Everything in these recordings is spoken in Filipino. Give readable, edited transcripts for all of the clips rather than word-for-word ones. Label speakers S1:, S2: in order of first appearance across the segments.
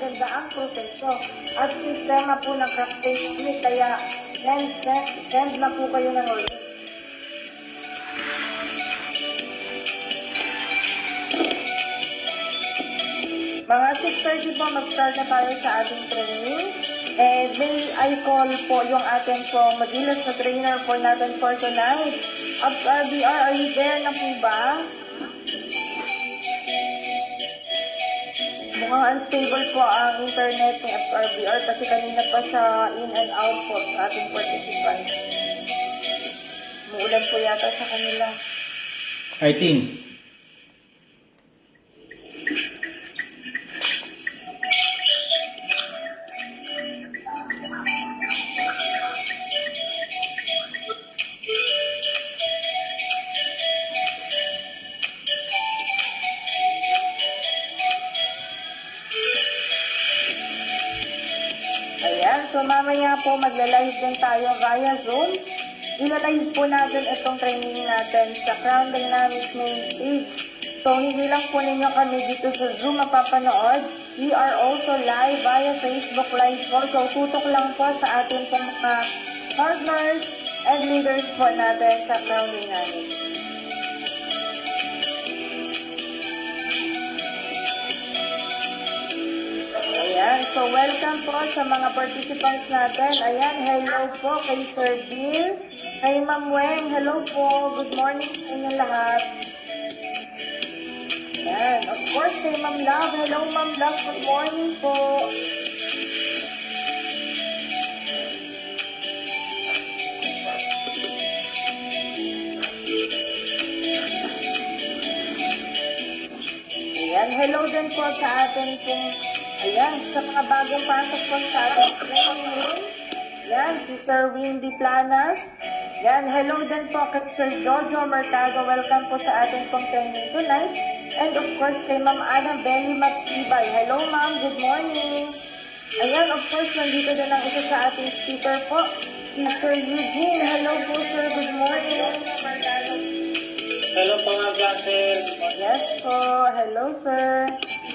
S1: maganda ang proseso at sistema po ng crack technique, kaya send na po kayo ng ulit. Mga 6:30 po, mag-start na tayo sa ating training. And may I call po yung ating po Magilas na trainer po natin for tonight. RBR, are you there na po ba? Mukhang unstable po ang internet ng FRBR kasi kanina pa siya in and out po sa ating participants. Muulan po yata sa kanila.
S2: I think.
S1: So mamaya po magla-live din tayo via Zoom. Ila-live po natin itong training natin sa Crown Dynamics main page. So hindi lang po ninyo kami dito sa Zoom mapapanood. We are also live via Facebook Live po. So tutok lang po sa ating mga partners and leaders po natin sa Crown Dynamics. Ayan, so welcome po sa mga participants natin. Ayan, hello po kay Sir Bill, kay Ma'am Weng, hello po, good morning sa inyong lahat. Ayan, of course kay Ma'am Love, hello Ma'am Love, good morning po. Ayan, hello din po sa atin pong ayan, sa mga bagong pasok po sa ating training room. Yan, si Sir Windy Planas. Yan, hello din po kay Sir Jojo Mercado. Welcome po sa ating pong training tonight. And of course, kay Ma'am Annabelle Matibay. Hello ma'am, good morning. Ayan, of course, nandito din ang isa sa ating speaker po. Si Sir Eugene. Hello po sir, good morning.
S2: Hello po mga sir.
S1: Yes po, hello sir.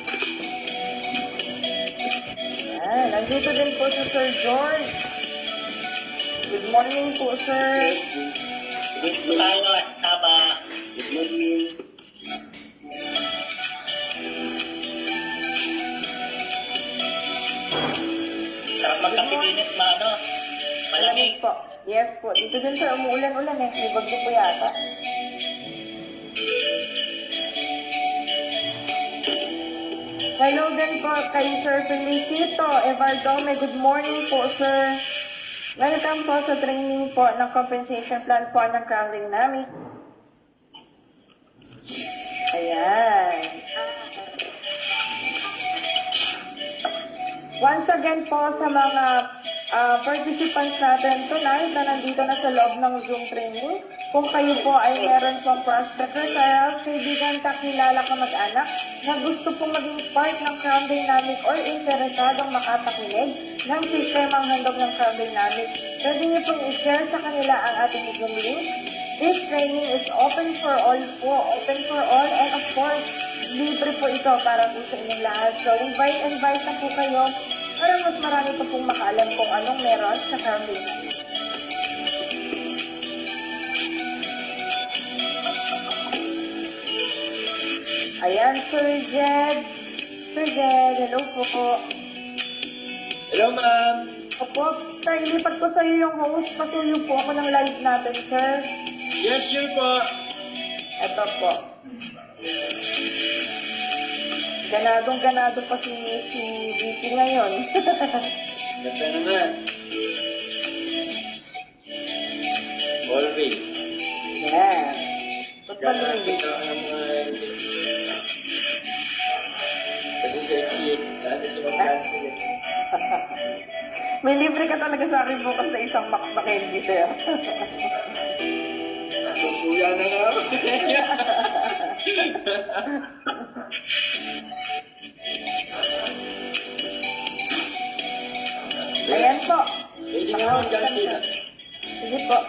S1: Ayan, nandito din po si Sir George. Good morning po, sir.
S2: Good po tayo, tama. Good morning. Sarap magkapilinit, ano? Malamig
S1: po. Yes po. Dito din sir, umuulan-ulan eh. May bagyo po yata. Hello din po kay Sir Felicito Evardome. Good morning po, sir. Welcome po sa training po ng compensation plan po ng Crown Dynamics. Ayan. Once again po sa mga participants natin tonight na nandito na sa loob ng Zoom training, kung kayo po ay meron pong prospect referrals, kaibigan, kakilala, kamag-anak na gusto pong maging part ng Crown Dynamics or interesadong makapakinig ng sistemang handog ng Crown Dynamics, pwede niyo pong i-share sa kanila ang ating Zoom link. This training is open for all po, and of course, libre po ito para po sa inyong lahat. So invite na po kayo para mas marami po pong makaalam kung anong meron sa Crown Dynamics. Ayan, Sir Jed. Sir Jed, hello po.
S2: Hello, ma'am.
S1: Opo, sir, ilipat ko sa iyo yung host. Pasuyo po ako ng live natin, sir.
S2: Yes, sure po.
S1: Ito po. Ganadong-ganado pa si VP ngayon.
S2: Ganda naman. Always.
S1: Yeah. Ba't ba nung
S2: kasi sexy, dati sa mag-cancel eh.
S1: May libre ka talaga sa akin bukas na isang box na candy, sir.
S2: Susuya na nga ako.
S1: Ayan po.
S2: Basic na akong cantina.
S1: Sige po.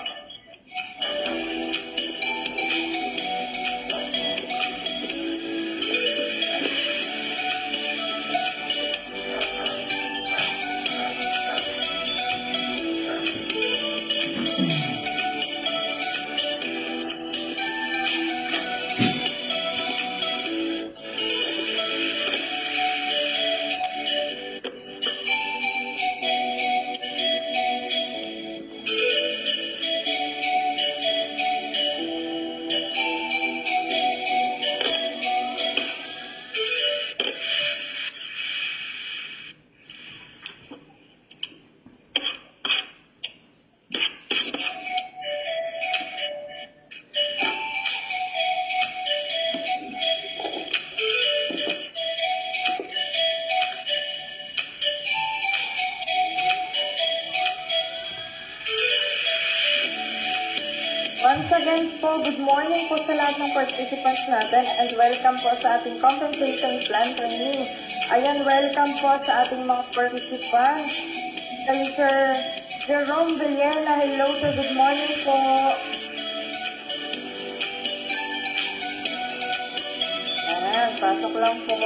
S1: Once again po, good morning po sa lahat ng participants natin and welcome po sa ating compensation plan training. Ayan, welcome po sa ating mga participants. Kay Sir Jerome Villena, hello sir, good morning po. Ayan, pasok lang po.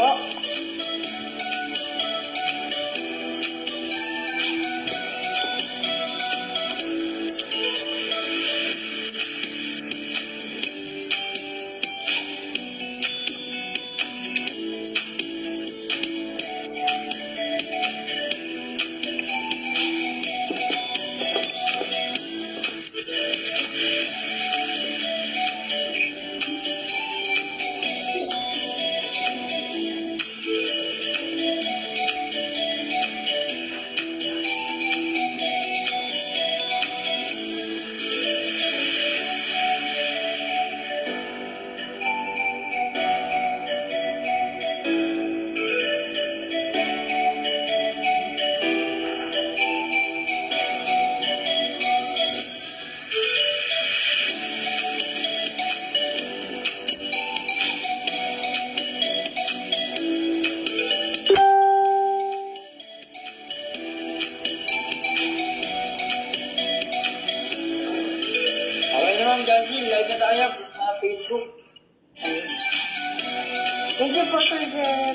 S2: Ma'am Jancy, live na tayo sa Facebook.
S1: Thank you po, Sir Jed.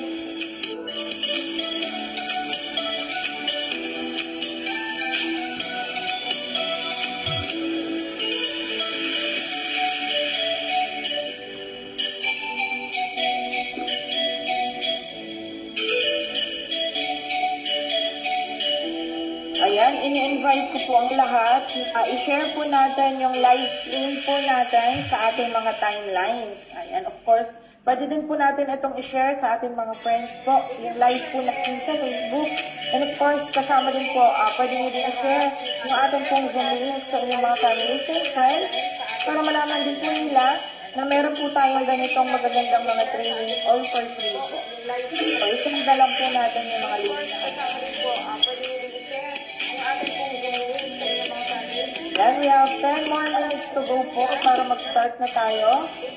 S1: Ayan, ini-invite ko po ang lahat. I-share po natin yung live stream po natin sa ating mga timelines. Ayan, of course, pwede din po natin itong i-share sa ating mga friends po. Yung live po natin sa Facebook. And of course, kasama din po, pwede nyo din i-share yung ating pong Zoom link sa inyong mga families and friends para malaman din po nila na meron po tayong ganitong magagandang mga training all for free po. So, isunod lang po natin yung mga links. Kasama din po, pwede nyo din i-share yung ating pong Zoom link sa inyong mga families. Then, we have 10 more minutes to go po para mag-start na tayo.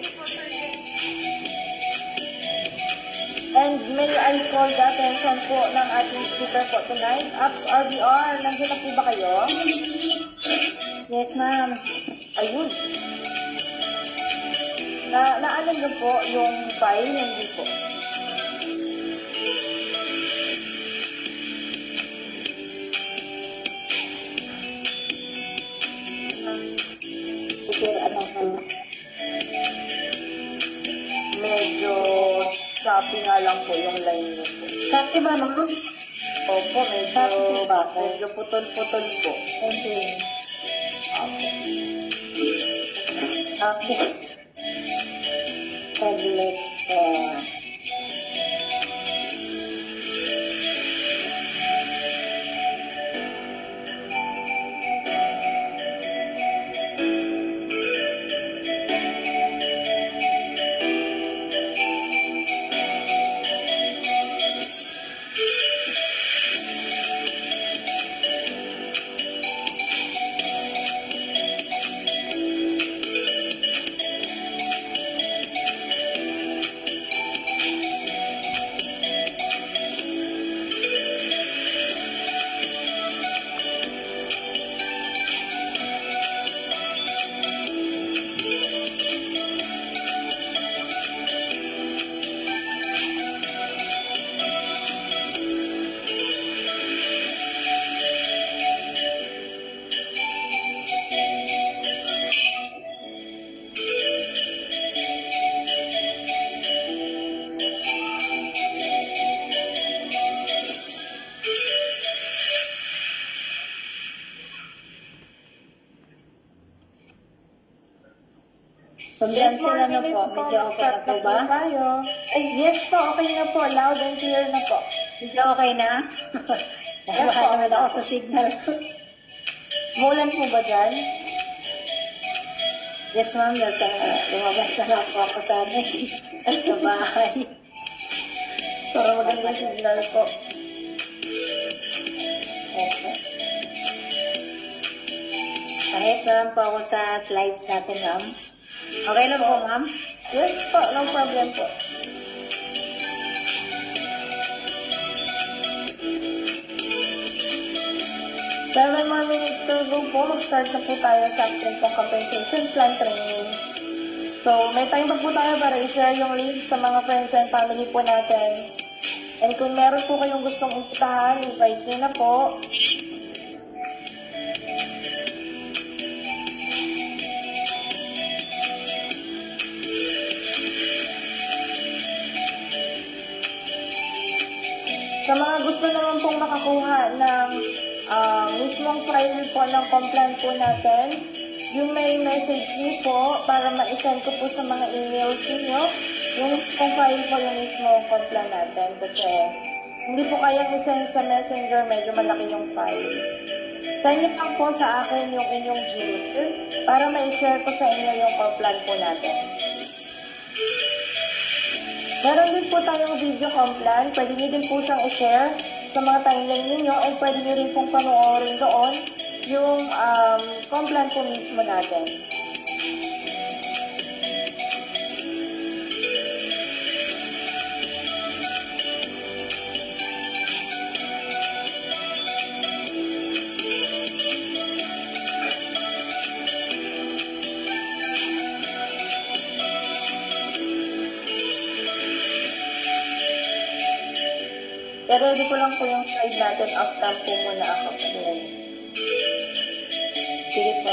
S1: And may I call the attention po ng ating speaker po tonight. Apps RBR, nandiyan na po ba kayo?
S3: Yes, ma'am.
S1: Ayun. Naalam niyo po yung file, hindi po.
S3: Sige, ano ka?
S1: Medyo choppy nga lang po yung line niyo po.
S3: Kasi ba, ma'am?
S1: Opo, medyo putol-putol po.
S3: Okay. Tablet. Pag-cancel ano po, medyo okay na po ba?
S1: Tayo. Ay, yes po, okay na po. Loud and clear na po.
S3: Medyo okay na? Dahil baka naman ako sa signal.
S1: Mulan po ba dyan?
S3: Yes, ma'am. Lumabas na lang po ako sa bahay.
S1: Para maganda yung signal po.
S3: Okay. Ahead na lang po ako sa slides natin, ma'am. Okay lang po, ma'am?
S1: Yes po, no problem po. 7 more minutes to go po. Mag-start na po tayo sa ating pong compensation plan training. So, may time pa po tayo para i-share yung link sa mga friends and family po natin. And kung meron po kayong gustong imbitahan, invite nyo na po. Sa mga gusto naman pong makakuha ng mismong file po ng complan po natin, yung may message niyo po para ma-send ko po sa mga emails niyo, yung file po yung mismong complan natin kasi hindi po kayang i-send sa messenger, medyo malaki yung file. Send niyo lang po sa akin yung inyong Gmail para ma-share ko sa inyo yung complan po natin. Meron din po tayong video complan, pwede niyo din po siyang i-share sa mga timeline ninyo ay pwede nyo rin pong panoorin doon yung complan po mismo natin. I-ready ko lang po yung slide natin. Off-cam po muna ako.
S3: Sige po.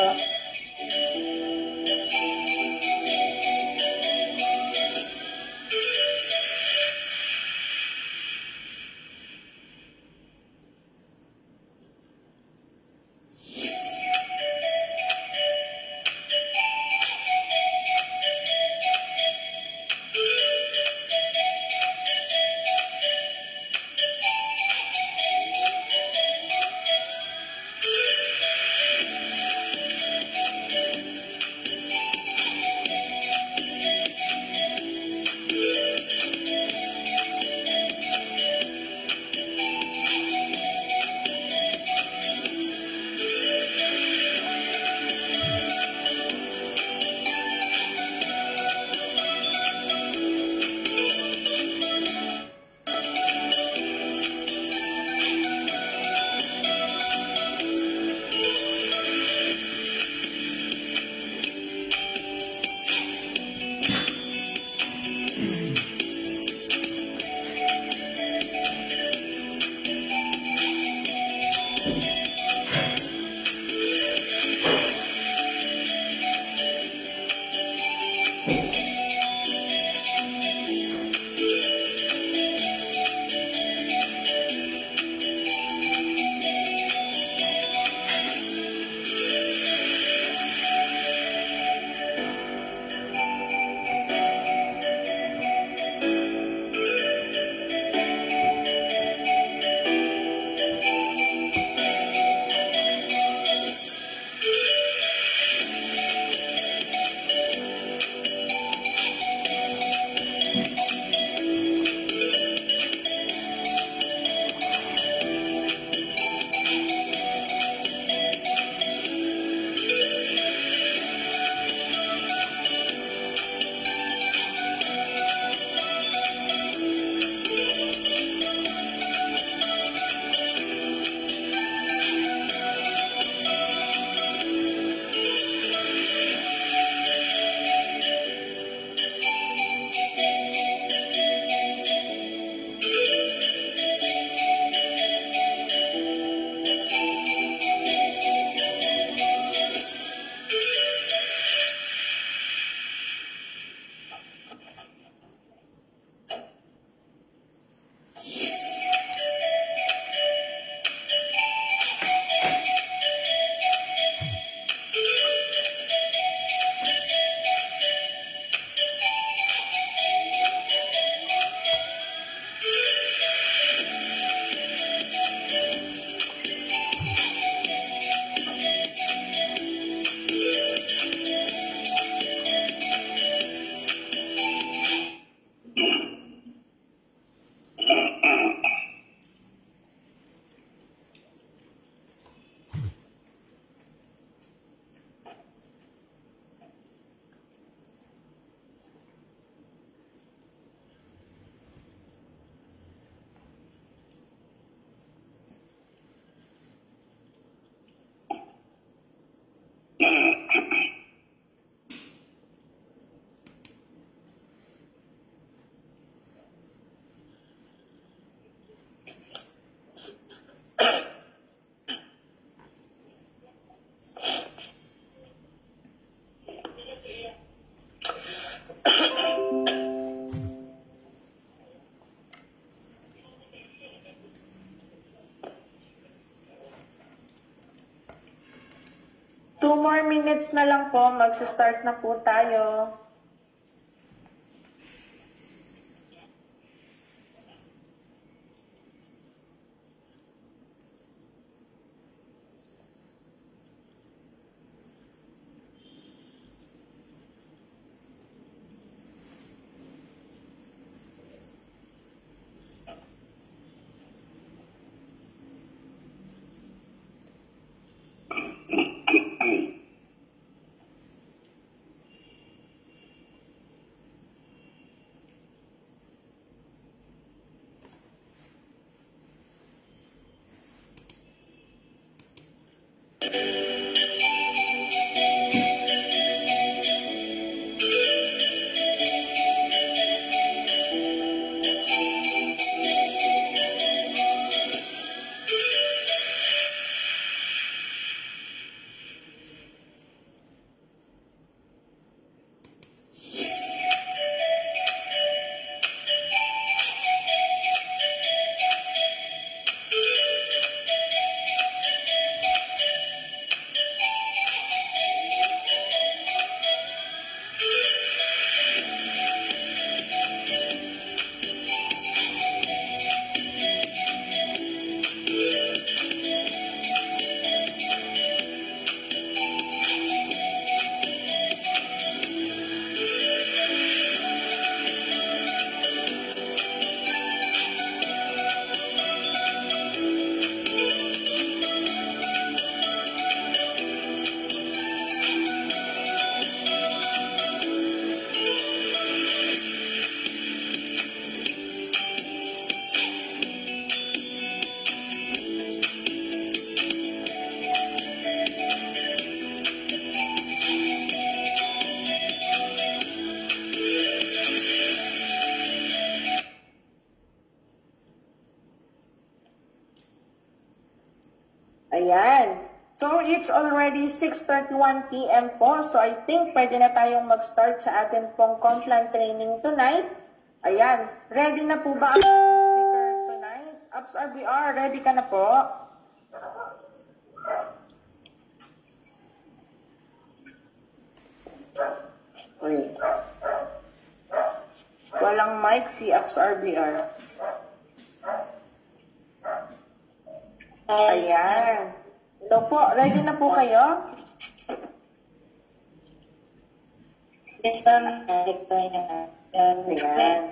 S1: 2 more minutes na lang po, magsa-start na po tayo. Ayan. So, it's already 6:31 p.m. po. So, I think pwede na tayong mag-start sa atin pong Complan training tonight. Ayan. Ready na po ba ang speaker tonight? Ups RBR, ready ka na po? Wait. Walang mic si Ups RBR. Ayan. Ito po, ready na po kayo?
S3: Yes, ma'am.
S1: Ayan.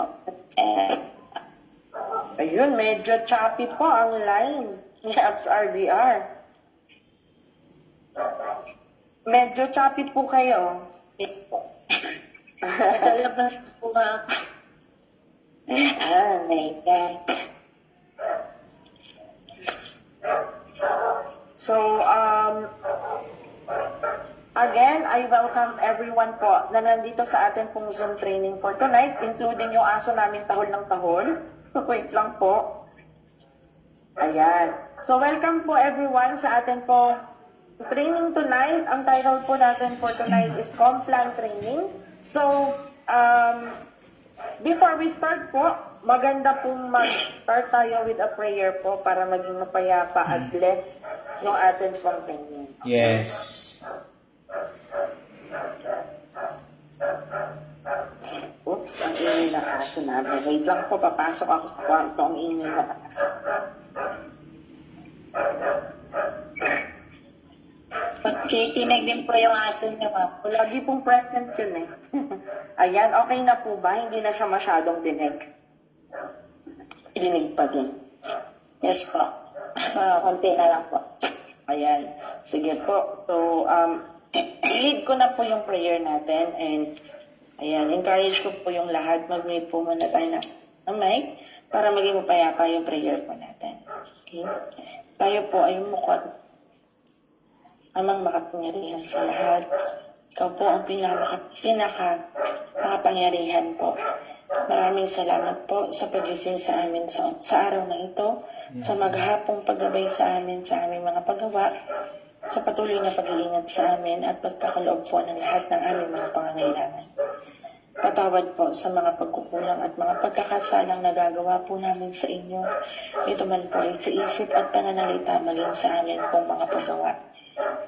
S1: Ayun, medyo choppy po ang line ni Apps RBR. Medyo choppy po kayo.
S3: Yes po. Nasa labas po nga.
S1: Ayan.
S3: My God.
S1: So, again, I welcome everyone po na nandito sa atin pong Zoom training for tonight, including yung aso namin tahol ng tahol. Wait lang po. Ayan. So, welcome po everyone sa atin po training tonight. Ang title po natin for tonight is Complan Training. So, before we start po, maganda pong mag-start tayo with a prayer po para maging mapayapa at bless yung atin pong training.
S4: Yes.
S1: Oops, ang ingay ng aso namin. Wait lang po, papasok ako sa kwarto ang ingay ng aso.
S3: Pagkitinig din po yung aso niyo, ma'am.
S1: Lagi pong present yun eh. Ayan, okay na po ba? Hindi na siya masyadong dinig. Dinig pa din.
S3: Yes po. Konti na lang po.
S1: Ayan. Sige po. So, lead ko na po yung prayer natin and ayan, encourage ko po yung lahat. Mag-mute po muna tayo ng mic para maging mapayapa yung prayer po natin. Okay? Tayo po ay mukha amang makapangyarihan sa lahat. Ikaw po ang pinaka-makapangyarihan po. Maraming salamat po sa pagising sa amin sa araw na ito, sa maghapong paggabay sa amin sa aming mga paggawa, sa patuloy na pag-iingat sa amin at pagkakaloob po ng lahat ng aming mga pangangailangan. Patawad po sa mga pagkukulang at mga pagkakasalang nagagawa po namin sa inyo. Ito man po ay sa isip at pananalita maging sa amin pong mga paggawa.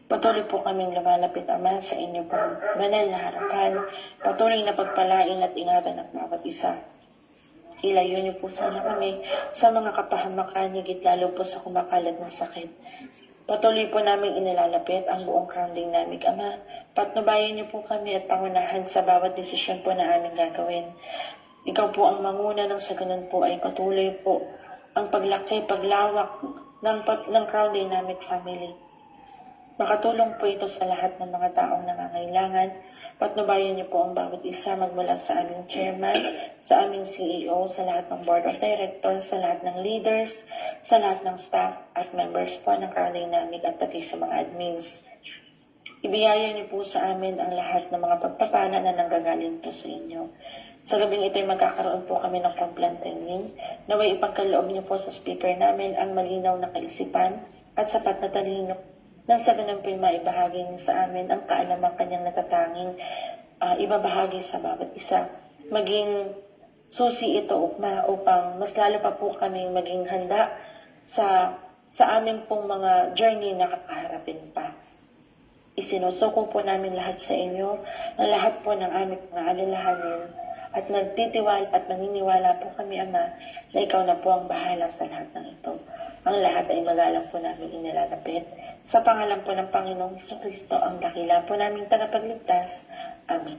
S3: Patuloy po kaming lumalapit, Ama, sa inyo pong banal na harapan. Patuloy na pagpalain at ingatan ang bawat isa. Ilayo niyo po sana kami sa mga kapahamakan, higit lalo po sa kumakalat na sakit. Patuloy po namin inilalapit ang buong crowding namin, Ama. Patnubayan niyo po kami at pangunahan sa bawat desisyon po na aming gagawin. Ikaw po ang manguna ng sa ganun po ay patuloy po ang paglaki, paglawak ng crowding namin family. Makatulong po ito sa lahat ng mga taong nangangailangan. Patnubayan niyo po ang bawat isa magmula sa aming chairman, sa aming CEO, sa lahat ng board of directors, sa lahat ng leaders, sa lahat ng staff at members po ng crowding namin at pati sa mga admins. Ibiyaya niyo po sa amin ang lahat ng mga pagpapala na nanggagaling po sa inyo. Sa gabing ito'y magkakaroon po kami ng pagplantening. Naway ipagkaloob niyo po sa speaker namin ang malinaw na kaisipan at sapat na talino nang sa ganun po'y maibahagi niyo sa amin ang kaalamang kanyang natatanging ibabahagi sa bawat isa. Maging susi ito upang mas lalo pa po kami maging handa sa amin pong mga journey na kakaharapin pa. Isinusuko po namin lahat sa inyo, ang lahat po ng aming mga alalahanin, at nagtitiwala at maniniwala po kami, Ama, na ikaw na po ang bahala sa lahat ng ito. Ang lahat ay magalang po namin inilalapit. Sa pangalan po ng Panginoong Jesucristo, ang dakila po naming tagapagligtas. Amen.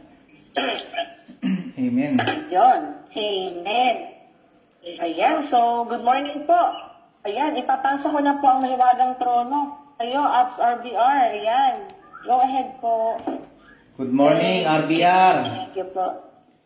S4: Amen.
S1: Yon.
S3: Amen.
S1: Ayan, so good morning po. Ayan, ipapasok ko na po ang mahiwagang trono. Ayo, Apps RBR. Ayan, go ahead po.
S4: Good morning, RBR.
S3: Thank you po.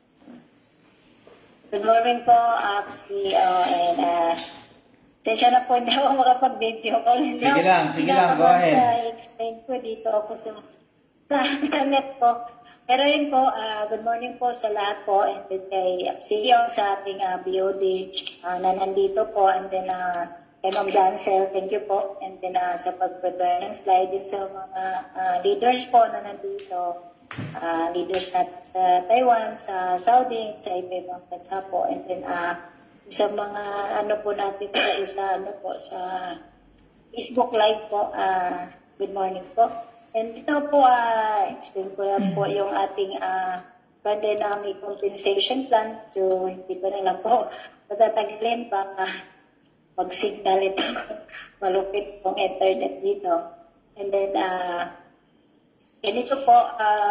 S3: Good morning po, CEO, and sensya na po, hindi ako makapag-video call.
S4: Sige lang, go ahead.
S3: Explain ko dito ako sa net po. Pero yun po, good morning po sa lahat po, and then kay CEO sa ating BOD na nandito po, and then kay Ma'am Jancel, thank you po, and then sa pag-prepare ng slide din sa mga leaders po na nandito. Leaders natin sa Taiwan, sa Saudi, sa iba-ibang bansa po, and then sa mga po natin sa sa Facebook Live po, good morning po. And ito po, explain ko lang po yung ating pandemic compensation plan. So, hindi ko na lang po matatagalin pa mag-signal ito. Malupit pong internet dito. And then, ganito po,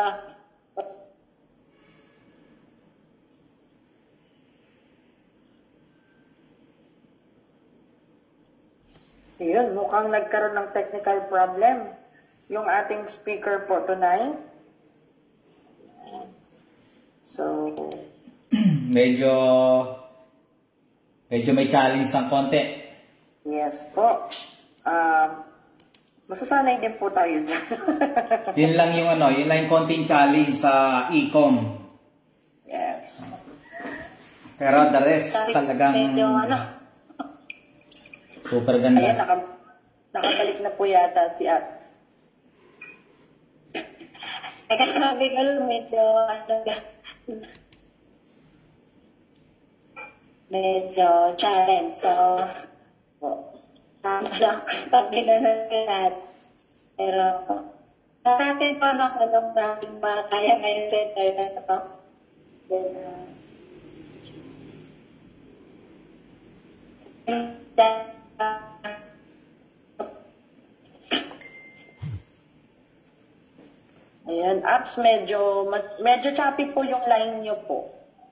S1: Yun, mukhang nagkaroon ng technical problem yung ating speaker po tonight. So,
S4: medyo may challenge ng konti.
S1: yes po. Masasanay din po tayo dyan.
S4: Yun lang yung konting challenge sa e-com.
S1: Yes.
S4: Pero the rest talagang
S3: medyo
S4: super ganda.
S1: Ayan, nakabalik na po yata si At.
S3: sabi ko medyo challenge. So, pag binanagkat. Pero, natin pa anong nating makakaya ngayon sa internet ito. Then,
S1: Ayan, Apps, medyo choppy po yung line nyo po.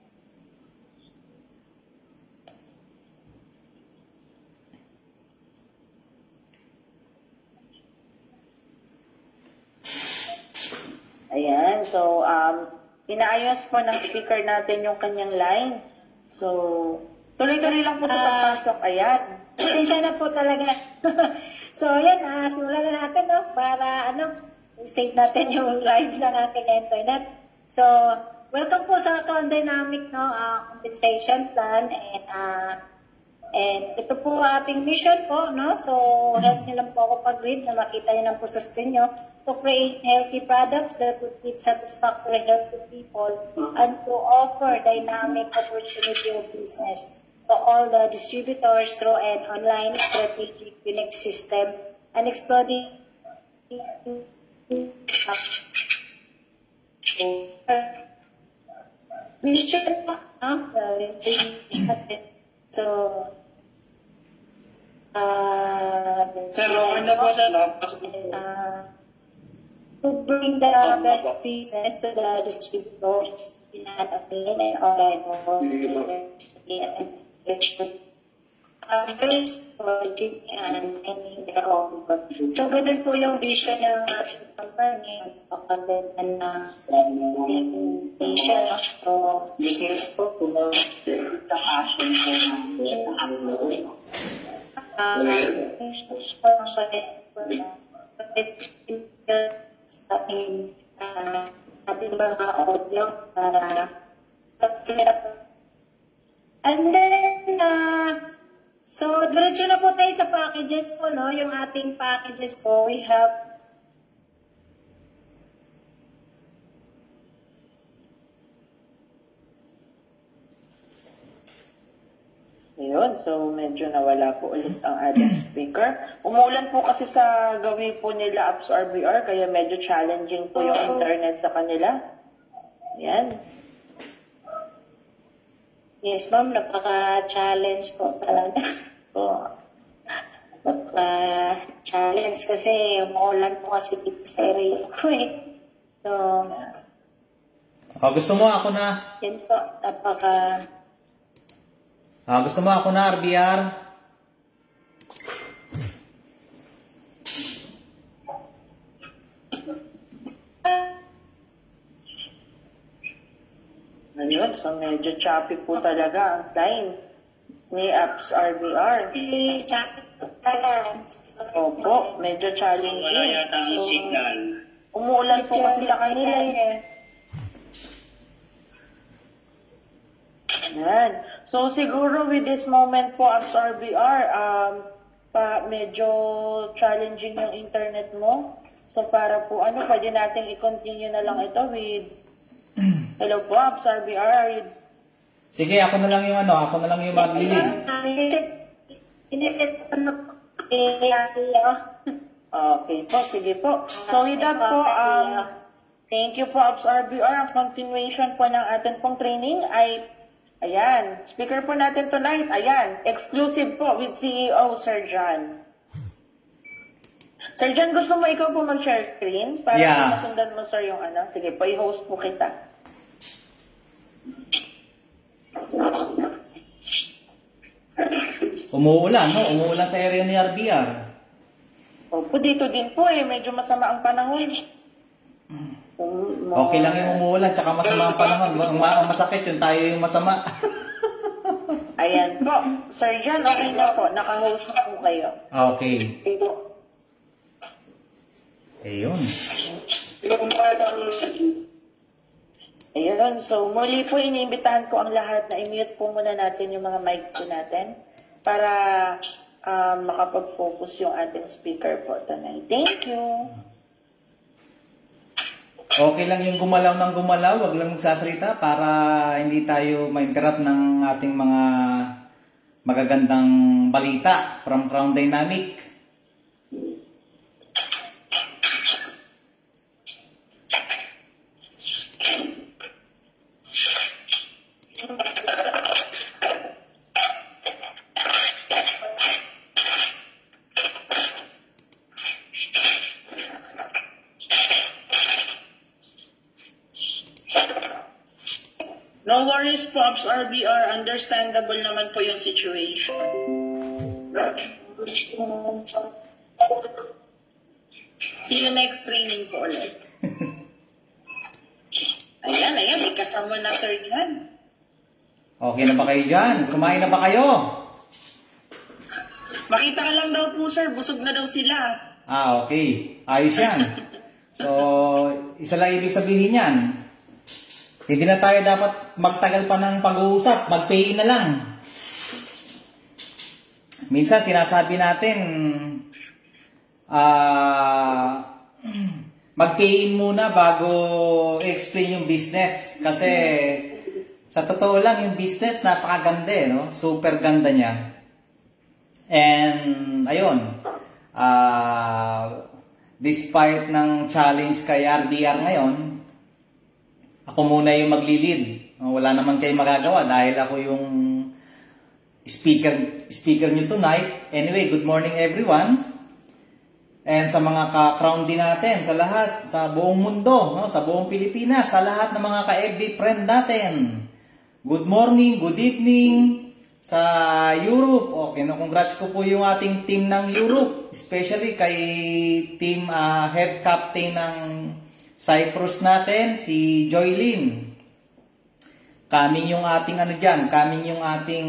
S1: Ayan, so, inaayos po ng speaker natin yung kanyang line. So, tuloy-tuloy lang po sa pagpasok. Ayan.
S3: pasensya na po talaga. So, yan, simulan na natin, no? Para, save natin yung live ng aking internet. So, welcome po sa Account Dynamic, compensation plan, and ito po ating mission po, no? So, help nyo lang po ako pag-read na makita nyo lang po sa screen nyo to create healthy products that would give satisfactory health to people and to offer dynamic opportunity of business to all the distributors through an online strategic unique system and exploring We should so
S2: Sir, okay na po, sir.
S3: to bring the best business to the distributors in and online or and any their own. So, ganun po yung vision ng ating company. Pagkaganda na vision. So,
S2: Business po,
S3: the passion po natin. Sa ating mga audio para and then so diretso na po tayo sa packages po, no? Yung ating packages po, we have yun, so medyo nawala po ulit ang ating speaker. Umulan po kasi sa gawin po nila Apps RBR, kaya medyo challenging po yung internet sa kanila. Yan. Yes, ma'am, napaka-challenge po talaga. So, napaka-challenge kasi umulan po kasi dito sa area ko eh. So,
S4: Gusto mo ako na?
S3: yan po, napaka...
S4: Gusto mo ako na, RBR?
S3: Ayun, so medyo choppy po talaga ang line ni Apps RBR. Choppy po talaga. Opo, medyo challenging.
S2: Wala yata ang signal.
S3: Umuulan po kasi sa kanila eh. Yan. So siguro with this moment po, Apps RBR, medyo challenging yung internet mo. So para po, pwede nating i-continue na lang ito with... Hello po, Apps RBR, are you...
S4: Sige, ako na lang yung mag-lead.
S3: Okay po, sige po. So with that po, thank you po, Apps RBR. Ang continuation po ng ating pong training ay, ayan, speaker po natin tonight, ayan, exclusive po with CEO Sir John. Sir John, gusto mo ikaw po mag-share screen? Para
S4: Yeah.
S3: masundan mo, sir, yung Sige po, i-host po kita.
S4: Umuulan, no? Umuulan sa area ni RBR.
S3: Opo, dito din po eh, medyo masama ang panahon.
S4: Okay lang yung umuulan, tsaka masama ang panahon. Ang masakit yung tayo yung masama.
S3: Ayan po, Sir John, okay na po, naka-host na po kayo.
S4: Okay. Ayun.
S3: Ayun, so muli po iniimbitahan ko ang lahat na i-mute po muna natin yung mga mic po natin para makapag-focus yung ating speaker po tonight. Thank you!
S4: Okay lang yung gumalaw ng gumalaw, wag lang magsasalita para hindi tayo ma-interrupt ng ating mga magagandang balita from Crown Dynamic.
S3: No worries, Pops RBR. Understandable naman po yung situation. See you next training po ulit. Ayan, may kasama na Sir John.
S4: Okay na ba kayo dyan? Kumain na ba kayo?
S3: Makita ka lang daw po, sir. Busog na daw sila.
S4: Okay. Ayos yan. So, isa lang ibig sabihin yan. Hindi na tayo dapat magtagal pa ng pag-uusap. Mag-pay na lang. Minsan sinasabi natin, mag-pay muna bago i-explain yung business. Kasi sa totoo lang, yung business napakaganda eh, no? Super ganda niya. And ayun, despite ng challenge kay RDR ngayon, ako muna yung maglilid. Wala naman kayo magagawa dahil ako yung speaker nyo tonight. Anyway, good morning everyone. And sa mga ka-crown din natin, sa lahat, sa buong mundo, no? Sa buong Pilipinas, sa lahat ng mga ka-FB friend natin. Good morning, good evening sa Europe. Okay, no, congrats ko po yung ating team ng Europe, especially kay team head captain ng Cyprus natin, si Joylyn. Kaming yung ating kaming yung ating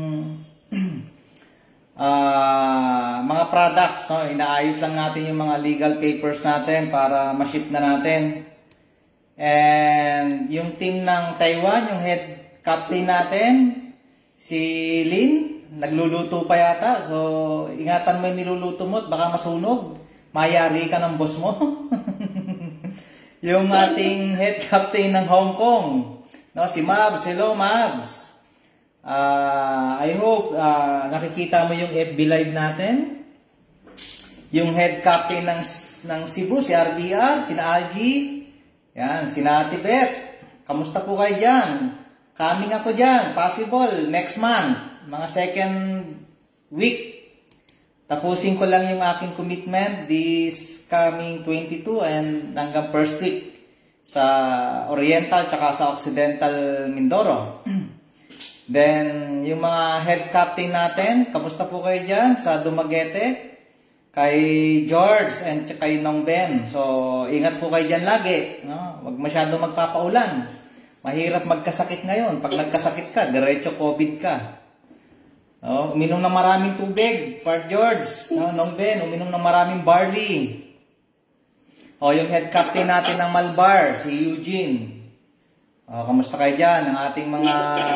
S4: mga products, no? Inaayos lang natin yung mga legal papers natin para ma-ship na natin. And yung team ng Taiwan, yung head captain natin, si Lin, nagluluto pa yata. So, ingatan mo yung niluluto mo at baka masunog. Mayari ka ng boss mo. Yung ating head captain ng Hong Kong, no? Si Mabs. Hello, Mabs. I hope nakikita mo yung FB live natin. Yung head captain ng Cebu, si RDR, sina Algie, yan, sina Tibet. Kamusta po kayo dyan? Coming ako dyan, possible, next month, mga second week. Tapusin ko lang yung aking commitment this coming 22 and hanggang first week sa Oriental tsaka sa Occidental Mindoro. Then, yung mga head captain natin, kamusta po kayo dyan sa Dumaguete? Kay George and kay Nong Ben. So, ingat po kayo dyan lagi. No? Huwag masyado magpapaulan. Mahirap magkasakit ngayon. Pag nagkasakit ka, diretso COVID ka. No? Uminom ng maraming tubig, Part George. No? Nong Ben, uminom ng maraming barley. O, yung head captain natin ng Malbar, si Eugene. Kamusta kayo dyan? Ang ating mga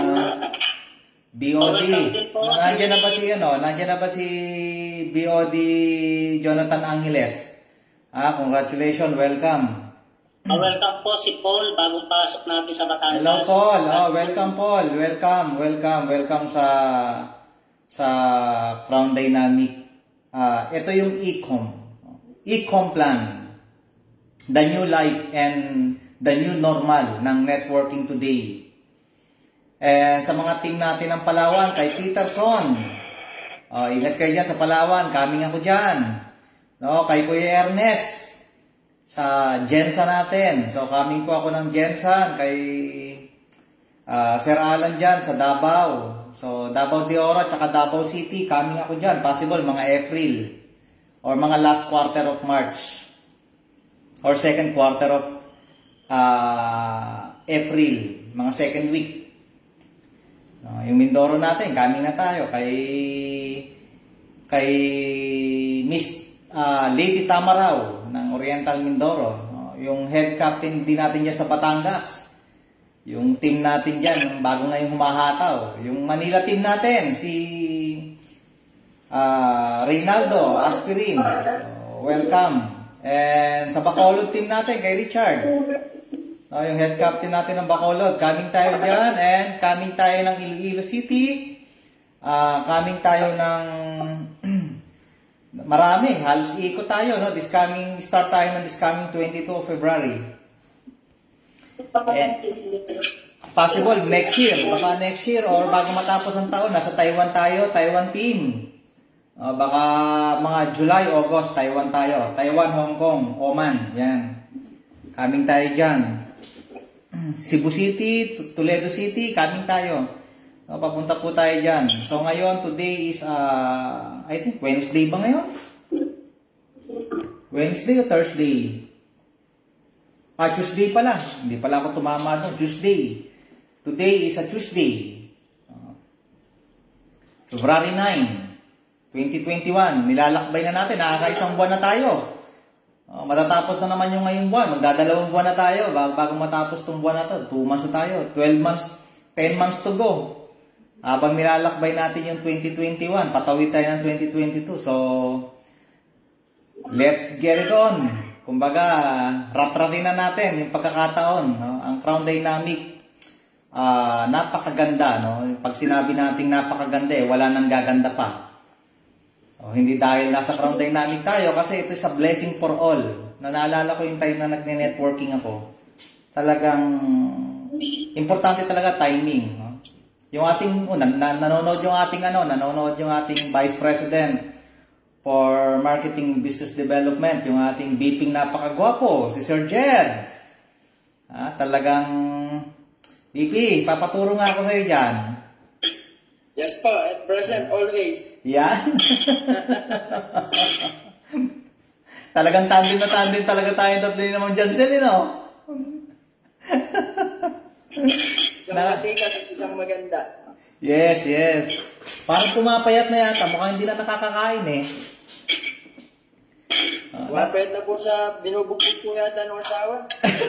S4: BOD. Nandiyan na ba si BOD Jonathan Angeles? Congratulations, welcome.
S5: Welcome po si Paul, bagong pasok natin sa Batangas.
S4: Hello Paul. Welcome Paul. Welcome sa Crown Dynamic. Ito yung e-com plan. The new life and the new normal ng networking today. Sa mga team natin ng Palawan, kay Peterson. Ingat kayo dyan sa Palawan, coming ako dyan. No, kay Kuya Ernest, sa Jensa natin. So, coming po ako ng Jensa, kay Sir Alan dyan sa Davao. So, Davao de Oro, tsaka Davao City, coming ako dyan. Possible, mga April. Or mga last quarter of March. Or second quarter of April, mga second week. Yung Mindoro natin, coming na tayo kay Miss Lady Tamaraw ng Oriental Mindoro. Yung head captain din natin dyan sa Batangas. Yung team natin dyan, yung bago ngayong humahataw. Yung Manila team natin, si Reynaldo Aspirin. Welcome. And sa Bacolod team natin, kay Richard. Yung head captain natin ng Bacolod. Coming tayo dyan. And coming tayo ng Iloilo City. Coming tayo ng marami. Halos iikot tayo. No? Start tayo ng this coming 22 of February. And possible next year. Baka next year or bago matapos ang taon. Nasa Taiwan tayo. Taiwan team. Baka mga July, August, Taiwan tayo. Taiwan, Hong Kong, Oman. Yan. Coming tayo dyan. Cebu City, Toledo City, coming tayo. Papunta po tayo dyan. So ngayon, today is, I think, Wednesday ba ngayon? Wednesday o Thursday? Tuesday pala. Hindi pala ako tumama doon. Tuesday. Today is a Tuesday. February 9, 2021. Nilalakbay na natin. Nakakaisang buwan na tayo. Matatapos na naman yung ngayong buwan. Magdadalawang buwan na tayo bago matapos itong buwan na to. 2 months na tayo. 12 months, 10 months to go. Habang nilalakbay natin yung 2021, patawid tayo ng 2022. So, let's get it on. Kumbaga, rat-ratin na natin yung pagkakataon. No? Ang Crown Dynamic, napakaganda. No? Pag sinabi natin napakaganda, wala nang gaganda pa. Hindi dahil nasa Crown Dynamic tayo kasi ito is a blessing for all. Naalala ko yung time na nagne-networking ako. Talagang importante talaga timing. No? Yung ating nanonood yung ating Vice President for Marketing Business Development, yung ating VP napakagwapo, si Sir Jed. Talagang VP, papaturo nga ako sa iyo diyan.
S2: Yes po, at present always.
S4: Yan. Talagang tandem na tandem talaga tayo tatlo naman dyan sila, no?
S2: Isang matikas at isang maganda.
S4: Yes, yes. Parang pumapayat na yata. Mukhang hindi na nakakakain eh.
S2: Pumapayat na po sa binubugbog po yata ng asawa.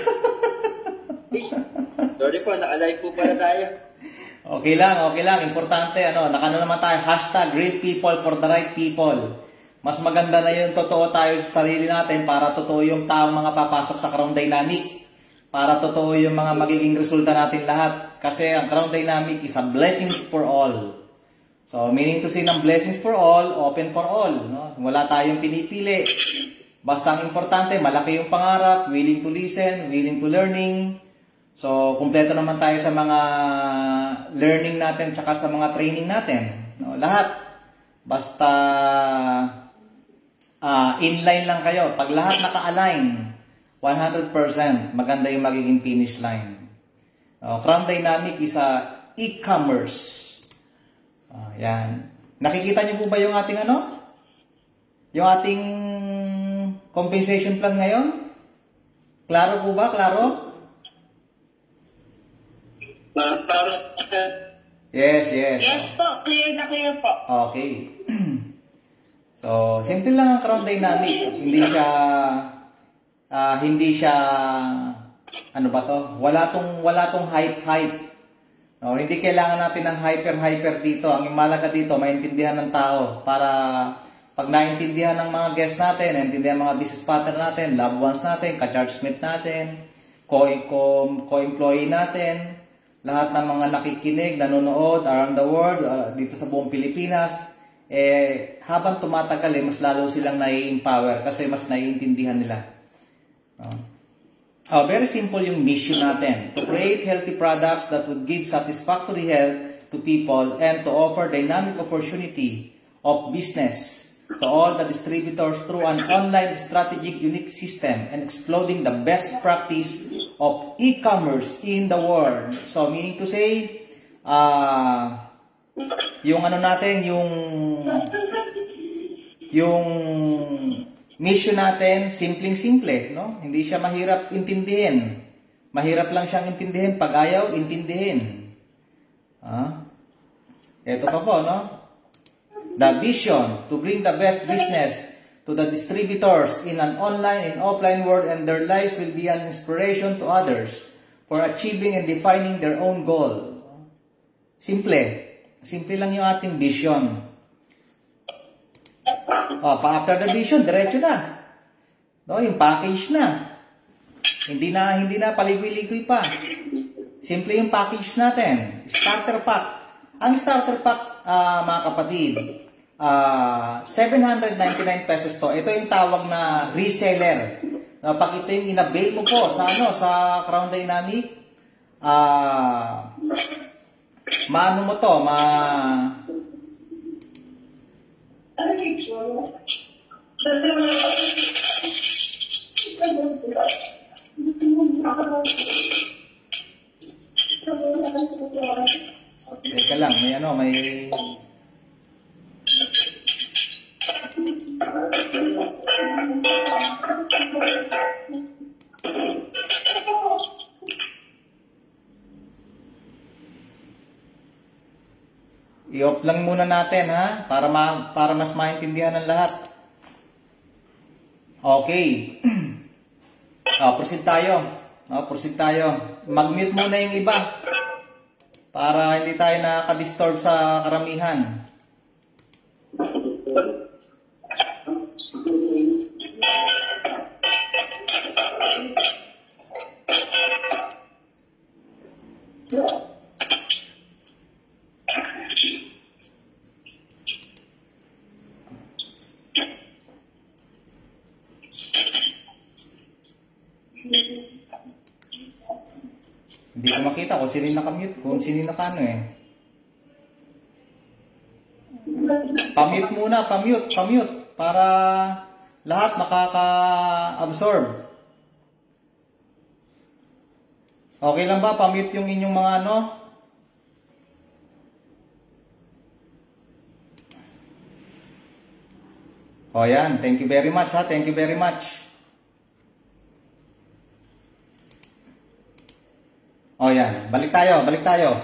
S2: Sorry po, nakalive po pala tayo.
S4: Okay lang. Importante, nakano naman tayo, hashtag real people for the right people. Mas maganda na yung totoo tayo sa sarili natin para totoo yung taong mga papasok sa Crown Dynamic. Para totoo yung mga magiging resulta natin lahat. Kasi ang Crown Dynamic is a blessings for all. So, meaning to say ng blessings for all, open for all. No? Wala tayong pinipili. Basta ang importante, malaki yung pangarap, willing to listen, willing to learning. So, kumpleto naman tayo sa mga learning natin tsaka sa mga training natin. No? Lahat. Basta inline lang kayo. Pag lahat naka-align, 100%, maganda yung magiging finish line. Crown Dynamic is a e-commerce. Yan. Nakikita niyo po ba yung ating Yung ating compensation plan ngayon? Klaro po ba? Klaro? Yes.
S3: Yes po, clear na clear po.
S4: Okay. So, simple lang ang Crown Dynamic. Hindi siya wala tong hype. No, hindi kailangan natin ng hyper dito. Ang imalaga dito, maintindihan ng tao para pag naintindihan ng mga guests natin, naintindihan ng mga business partner natin, loved ones natin, ka-chargemate natin, co-employee natin, lahat ng mga nakikinig, nanonood around the world, dito sa buong Pilipinas, habang tumatagal, mas lalo silang nai-empower kasi mas naiintindihan nila. Very simple yung mission natin. To create healthy products that would give satisfactory health to people and to offer dynamic opportunity of business to all the distributors through an online strategic unique system and exploding the best practice of e-commerce in the world. So, meaning to say, yung mission natin, simpleng-simple, no? Hindi siya mahirap intindihin. Mahirap lang siyang intindihin. Pag ayaw, intindihin. Ito pa po, no? The vision to bring the best business to the distributors in an online and offline world, and their lives will be an inspiration to others for achieving and defining their own goal. Simple. Simple lang yung ating vision. After the vision, diretso na. No, yung package na. Hindi na paligoy-ligoy pa. Simple yung package natin. Starter pack. Ang starter pack, mga kapatid, 799 pesos to. Ito yung tawag na reseller. Pag ito yung inabail mo po sa Crown Dynamic, maano mo to, teka lang, may i-off lang muna natin, ha? Para mas maintindihan ng lahat. Okay. Proceed tayo. Mag-mute muna yung iba. Para hindi tayo nakaka-disturb sa karamihan. Hindi ko makita kung sino yung nakamute, kung sino yung nakano eh. Pamute muna, pamute. Para lahat makaka-absorb. Okay lang ba? Pamute yung inyong mga ano? O yan. Thank you very much ha. Thank you very much. O yan. Balik tayo.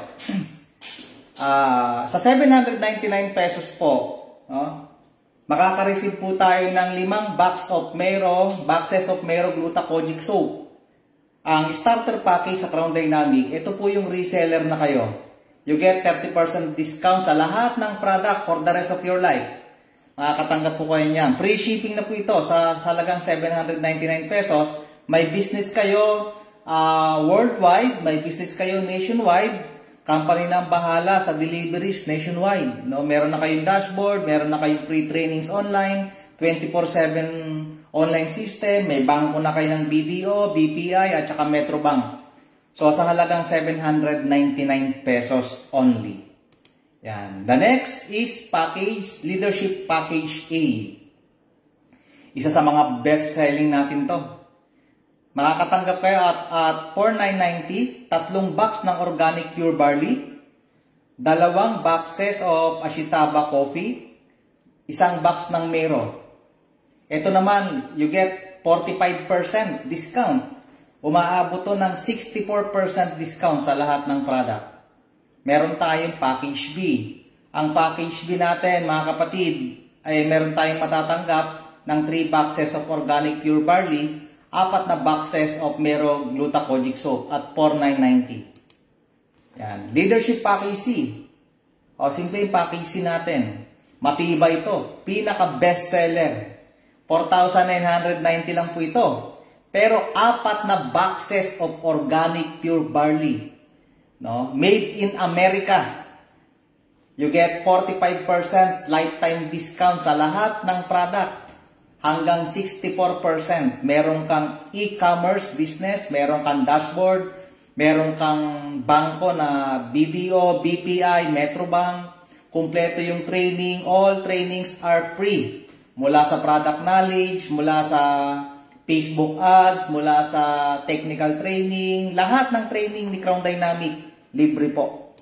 S4: Sa 799 pesos po, makaka-receive po tayo ng 5 boxes of Mero Glutacogic Soap. Ang starter package sa Crown Dynamic, ito po yung reseller na kayo. You get 30% discount sa lahat ng product for the rest of your life. Makakatanggap po kayo niyan. Free shipping na po ito sa halagang 799 pesos. May business kayo worldwide, may business kayo nationwide. Company na ang bahala sa deliveries nationwide. No? Meron na kayong dashboard, meron na kayong free trainings online, 24/7 online system, may bangko na kayo ng BDO, BPI, at saka Metrobank. So, sa halagang 799 pesos only. Yan. The next is Leadership Package A. Isa sa mga best-selling natin to. Makakatanggap kayo at 4,990, 3 box ng Organic Pure Barley, 2 boxes of Ashitaba Coffee, 1 box ng Mero. Ito naman, you get 45% discount. Umaabot to ng 64% discount sa lahat ng product. Meron tayong Package B. Ang Package B natin, mga kapatid, ay meron tayong matatanggap ng 3 boxes of Organic Pure Barley, 4 na boxes of Mero Glutacogic Soap at 4,990. Yan. Leadership Package C. O, simple yung Package C natin. Matibay ito. Pinaka-best seller. 4,990 lang po ito. Pero 4 na boxes of Organic Pure Barley. No? Made in America. You get 45% lifetime discount sa lahat ng product. Hanggang 64%. Meron kang e-commerce business, meron kang dashboard, meron kang bangko na BDO, BPI, Metrobank. Kumpleto yung training. All trainings are free. Mula sa product knowledge, mula sa Facebook ads, mula sa technical training, lahat ng training ni Crown Dynamic, libre po.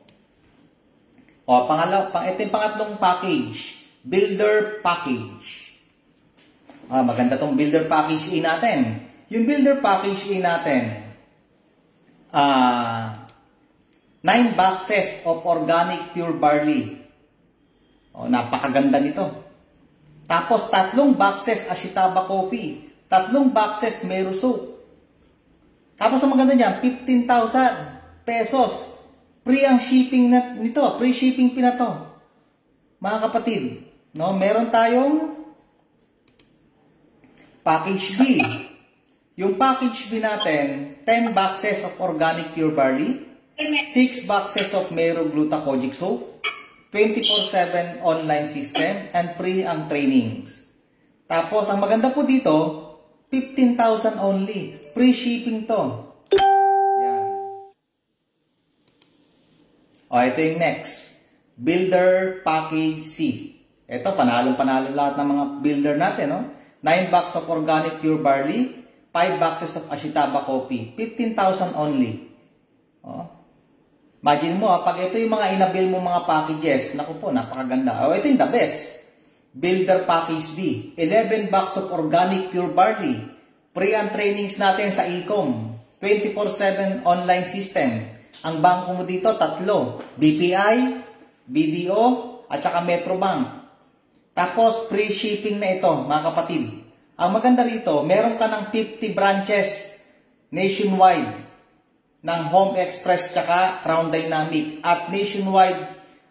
S4: O, ito yung pangatlong package, Builder Package. Maganda tong Builder Package A natin. Yung Builder Package A natin, 9 boxes of Organic Pure Barley. O, napakaganda nito. Tapos, 3 boxes Ashitaba Coffee. 3 boxes Mero Soap. Tapos, ang maganda niyan, 15,000 pesos. Free ang shipping nito. Free shipping na to. Mga kapatid, no? Meron tayong Package B. Yung Package B natin, 10 boxes of Organic Pure Barley, 6 boxes of Mero Glutacogic Soap, 24/7 online system, and free ang trainings. Tapos, ang maganda po dito, 15,000 only. Free shipping to. Yan. O, ito yung next. Builder Package C. Ito, panalo-panalo lahat ng mga builder natin, no? 9 boxes of Organic Pure Barley, 5 boxes of Ashitaba Coffee. 15,000 only. O. Imagine mo, pag ito yung mga inabil mo mga packages, naku po, napakaganda. O, ito yung the best. Builder Package B. 11 box of Organic Pure Barley. Free ang trainings natin sa e-com. 24/7 online system. Ang bangko mo dito, 3. BPI, BDO, at saka Metrobank. Tapos, free shipping na ito, mga kapatid. Ang maganda rito, meron ka ng 50 branches nationwide ng Home Express tsaka Crown Dynamic. At nationwide,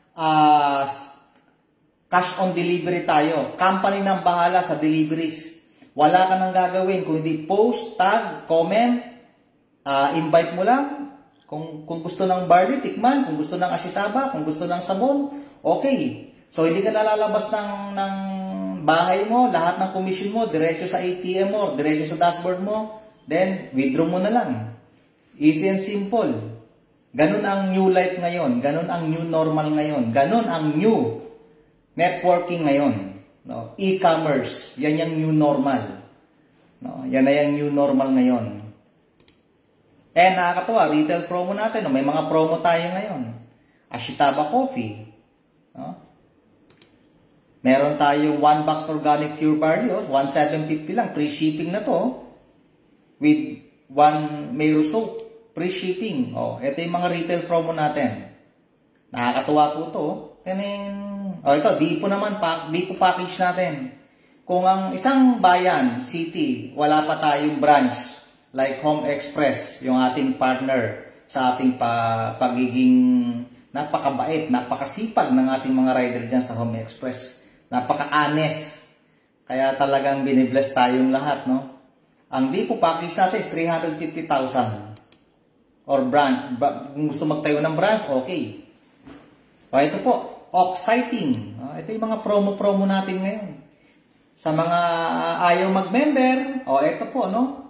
S4: cash on delivery tayo. Company nang bahala sa deliveries. Wala ka nang gagawin. Kung hindi post, tag, comment, invite mo lang. Kung gusto ng barley, tikman. Kung gusto ng ashitaba, kung gusto ng sabon, okay. So, hindi ka nalalabas ng bahay mo. Lahat ng commission mo, diretso sa ATM mo, diretso sa dashboard mo. Then, withdraw mo na lang. Easy and simple. Ganun ang new life ngayon. Ganun ang new normal ngayon. Ganun ang new networking ngayon. No? E-commerce. Yan yung new normal. No? Yan na yung new normal ngayon. Nakakatuwa. Retail promo natin. No? May mga promo tayo ngayon. Ashitaba Coffee. No? Meron tayong 1 box organic pure barley. 1,750 lang. Free shipping na to. With 1 Mero soap. Free shipping. Ito yung mga retail promo natin. Nakakatuwa po to. Ito, Dipo naman, Dipo package natin. Kung ang isang bayan, city, wala pa tayong branch, like Home Express, yung ating partner sa ating pagiging napakabait, napakasipag ng ating mga rider dyan sa Home Express. Napaka-honest. Kaya talagang binibless tayong lahat, no? Ang Dipo package natin is 350,000. Or brand. Kung gusto magtayo ng branch, okay. Ito po, exciting. Ito yung mga promo-promo natin ngayon. Sa mga ayaw mag-member, ito po, no?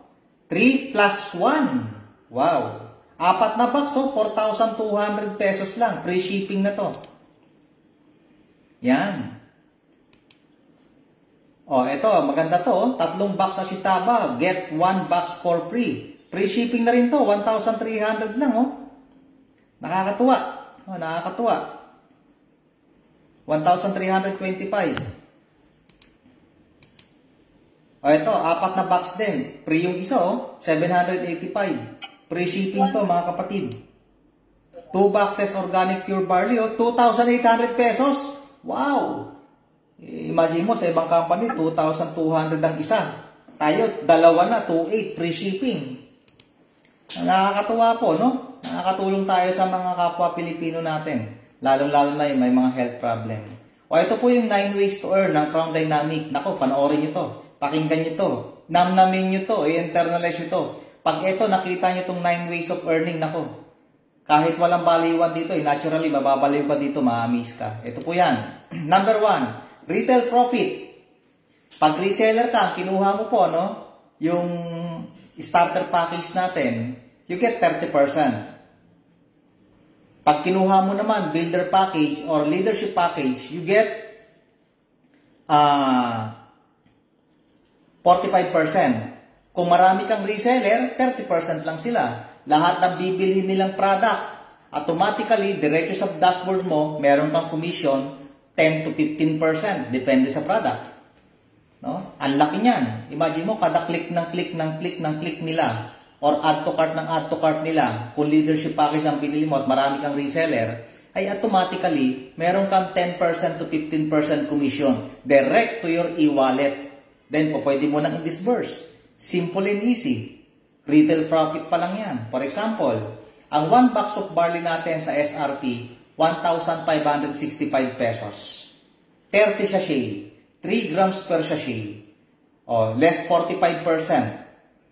S4: 3+1. Wow. 4 na box, 4,200 pesos lang. Free shipping na to. Yan. Ito, maganda to. 3 box Ashitaba. Get 1 box for free. Free shipping na rin to. 1,300 lang, Nakakatuwa. Nakakatuwa. 1,325. Ito, 4 na box din. Free yung isa, 785. Free shipping to, mga kapatid. 2 boxes organic pure barley, 2,800 pesos. Wow! Imagine mo, sa ibang company, 2,200 ang isa. Tayo, 2 na, 2,800. Free shipping. Nakakatuwa po, no? Nakakatulong tayo sa mga kapwa Pilipino natin. Lalong-lalo na yung may mga health problem. Ito po yung 9 ways to earn ng Crown Dynamic. Nako, panoorin nyo to. Pakinggan nyo to. Namnamin nyo to. I-internalize nyo to. Pag ito, nakita nyo tong 9 ways of earning, nako. Kahit walang baliwan dito, naturally, mababaliw ka dito, ma-amaze ka. Ito po yan. Number 1, retail profit. Pag reseller ka, kinuha mo po, no? Yung starter package natin, you get 30%. Pag kinuha mo naman builder package or leadership package, you get 45%. Kung marami kang reseller, 30% lang sila. Lahat ng bibilhin nilang product, automatically, diretso sa dashboard mo, meron kang commission 10 to 15%. Depende sa product. No? Ang laki niyan. Imagine mo, kada click ng click nila or add to cart nila, kung leadership package ang pinili mo at marami kang reseller, ay automatically, meron kang 10% to 15% commission direct to your e-wallet. Then, pwede mo nang i-disburse. Simple and easy. Retail profit pa lang yan. For example, ang 1 box of barley natin sa SRP, 1,565 pesos. 30 sachet. 3 grams per sachet. Less 45%.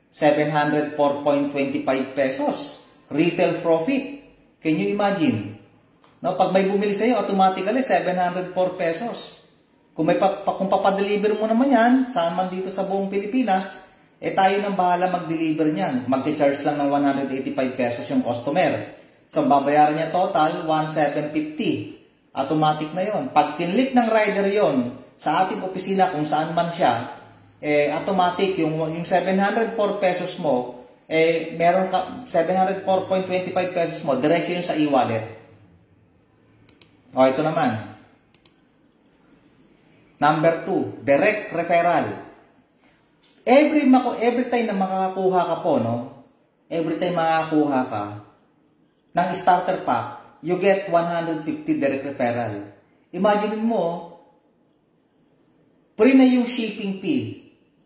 S4: 704.25 pesos. Retail profit. Can you imagine? No, pag may bumili sa iyo, automatically 704 pesos. Kung papadeliver mo naman yan, saan man dito sa buong Pilipinas, tayo nang bahala mag-deliver niyan. Mag-charge lang ng 185 pesos yung customer. So, babayaran niya total, 1,750. Automatic na yon. Pag kinlik ng rider yon sa ating opisina kung saan man siya, automatic yung 704 pesos mo, meron ka 704.25 pesos mo, diretso yun sa e-wallet. Ito naman. Number 2, direct referral. Every time na makakakuha ka po, no? Every time makakakuha ka ng starter pack, you get 150 direct referral. Imagine mo, free na yung shipping fee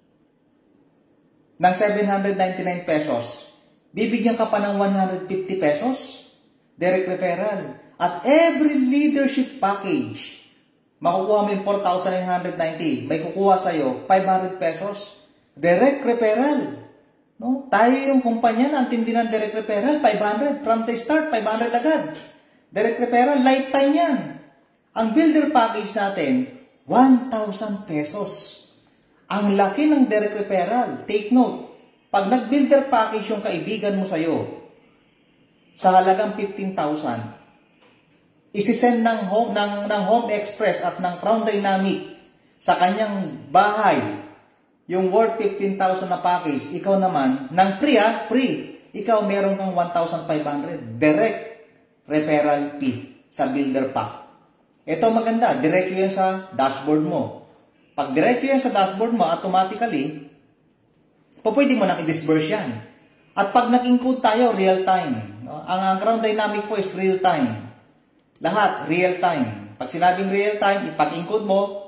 S4: ng 799 pesos. Bibigyan ka pa ng 150 pesos direct referral. At every leadership package, makukuha mo yung 4,990. May kukuha sa'yo 500 pesos. Direct referral. No? Tayo yung kumpanya na ang tindi ng direct referral, 500. From the start, 500 agad. Direct referral, lifetime yan. Ang builder package natin, 1,000 pesos. Ang laki ng direct referral. Take note, pag nag-builder package yung kaibigan mo sa'yo, sa halagang 15,000, isisend ng Home Express at ng Crown Dynamic sa kanyang bahay yung worth 15,000 na package, ikaw naman, ng free, ikaw meron kang 1,500 direct referral fee sa builder pack. Ito maganda, diretso yan sa dashboard mo. Pag diretso yan sa dashboard mo, automatically, pwede mo nang i-disburse yan. At pag nag-include tayo, real time. Ang Crown Dynamic po is real time. Lahat, real time. Pag sinabing real time, ipag-include mo,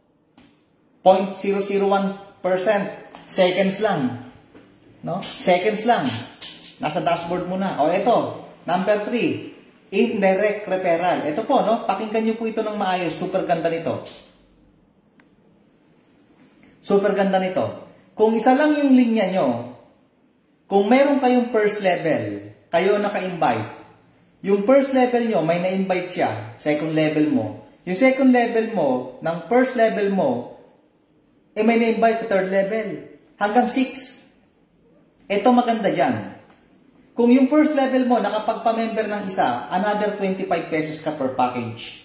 S4: 0.001% seconds lang. No? Seconds lang. Nasa dashboard mo na. O ito, number 3, indirect referral. Ito po, no? Pakinggan nyo po ito ng maayos. Super ganda nito. Super ganda nito. Kung isa lang yung linya nyo, kung meron kayong first level, kayo naka-invite, yung first level nyo, may na-invite siya, second level mo. Yung second level mo, ng first level mo, may na-invite sa third level. Hanggang 6. Ito maganda dyan. Kung yung first level mo, nakapagpa-member ng isa, another 25 pesos ka per package.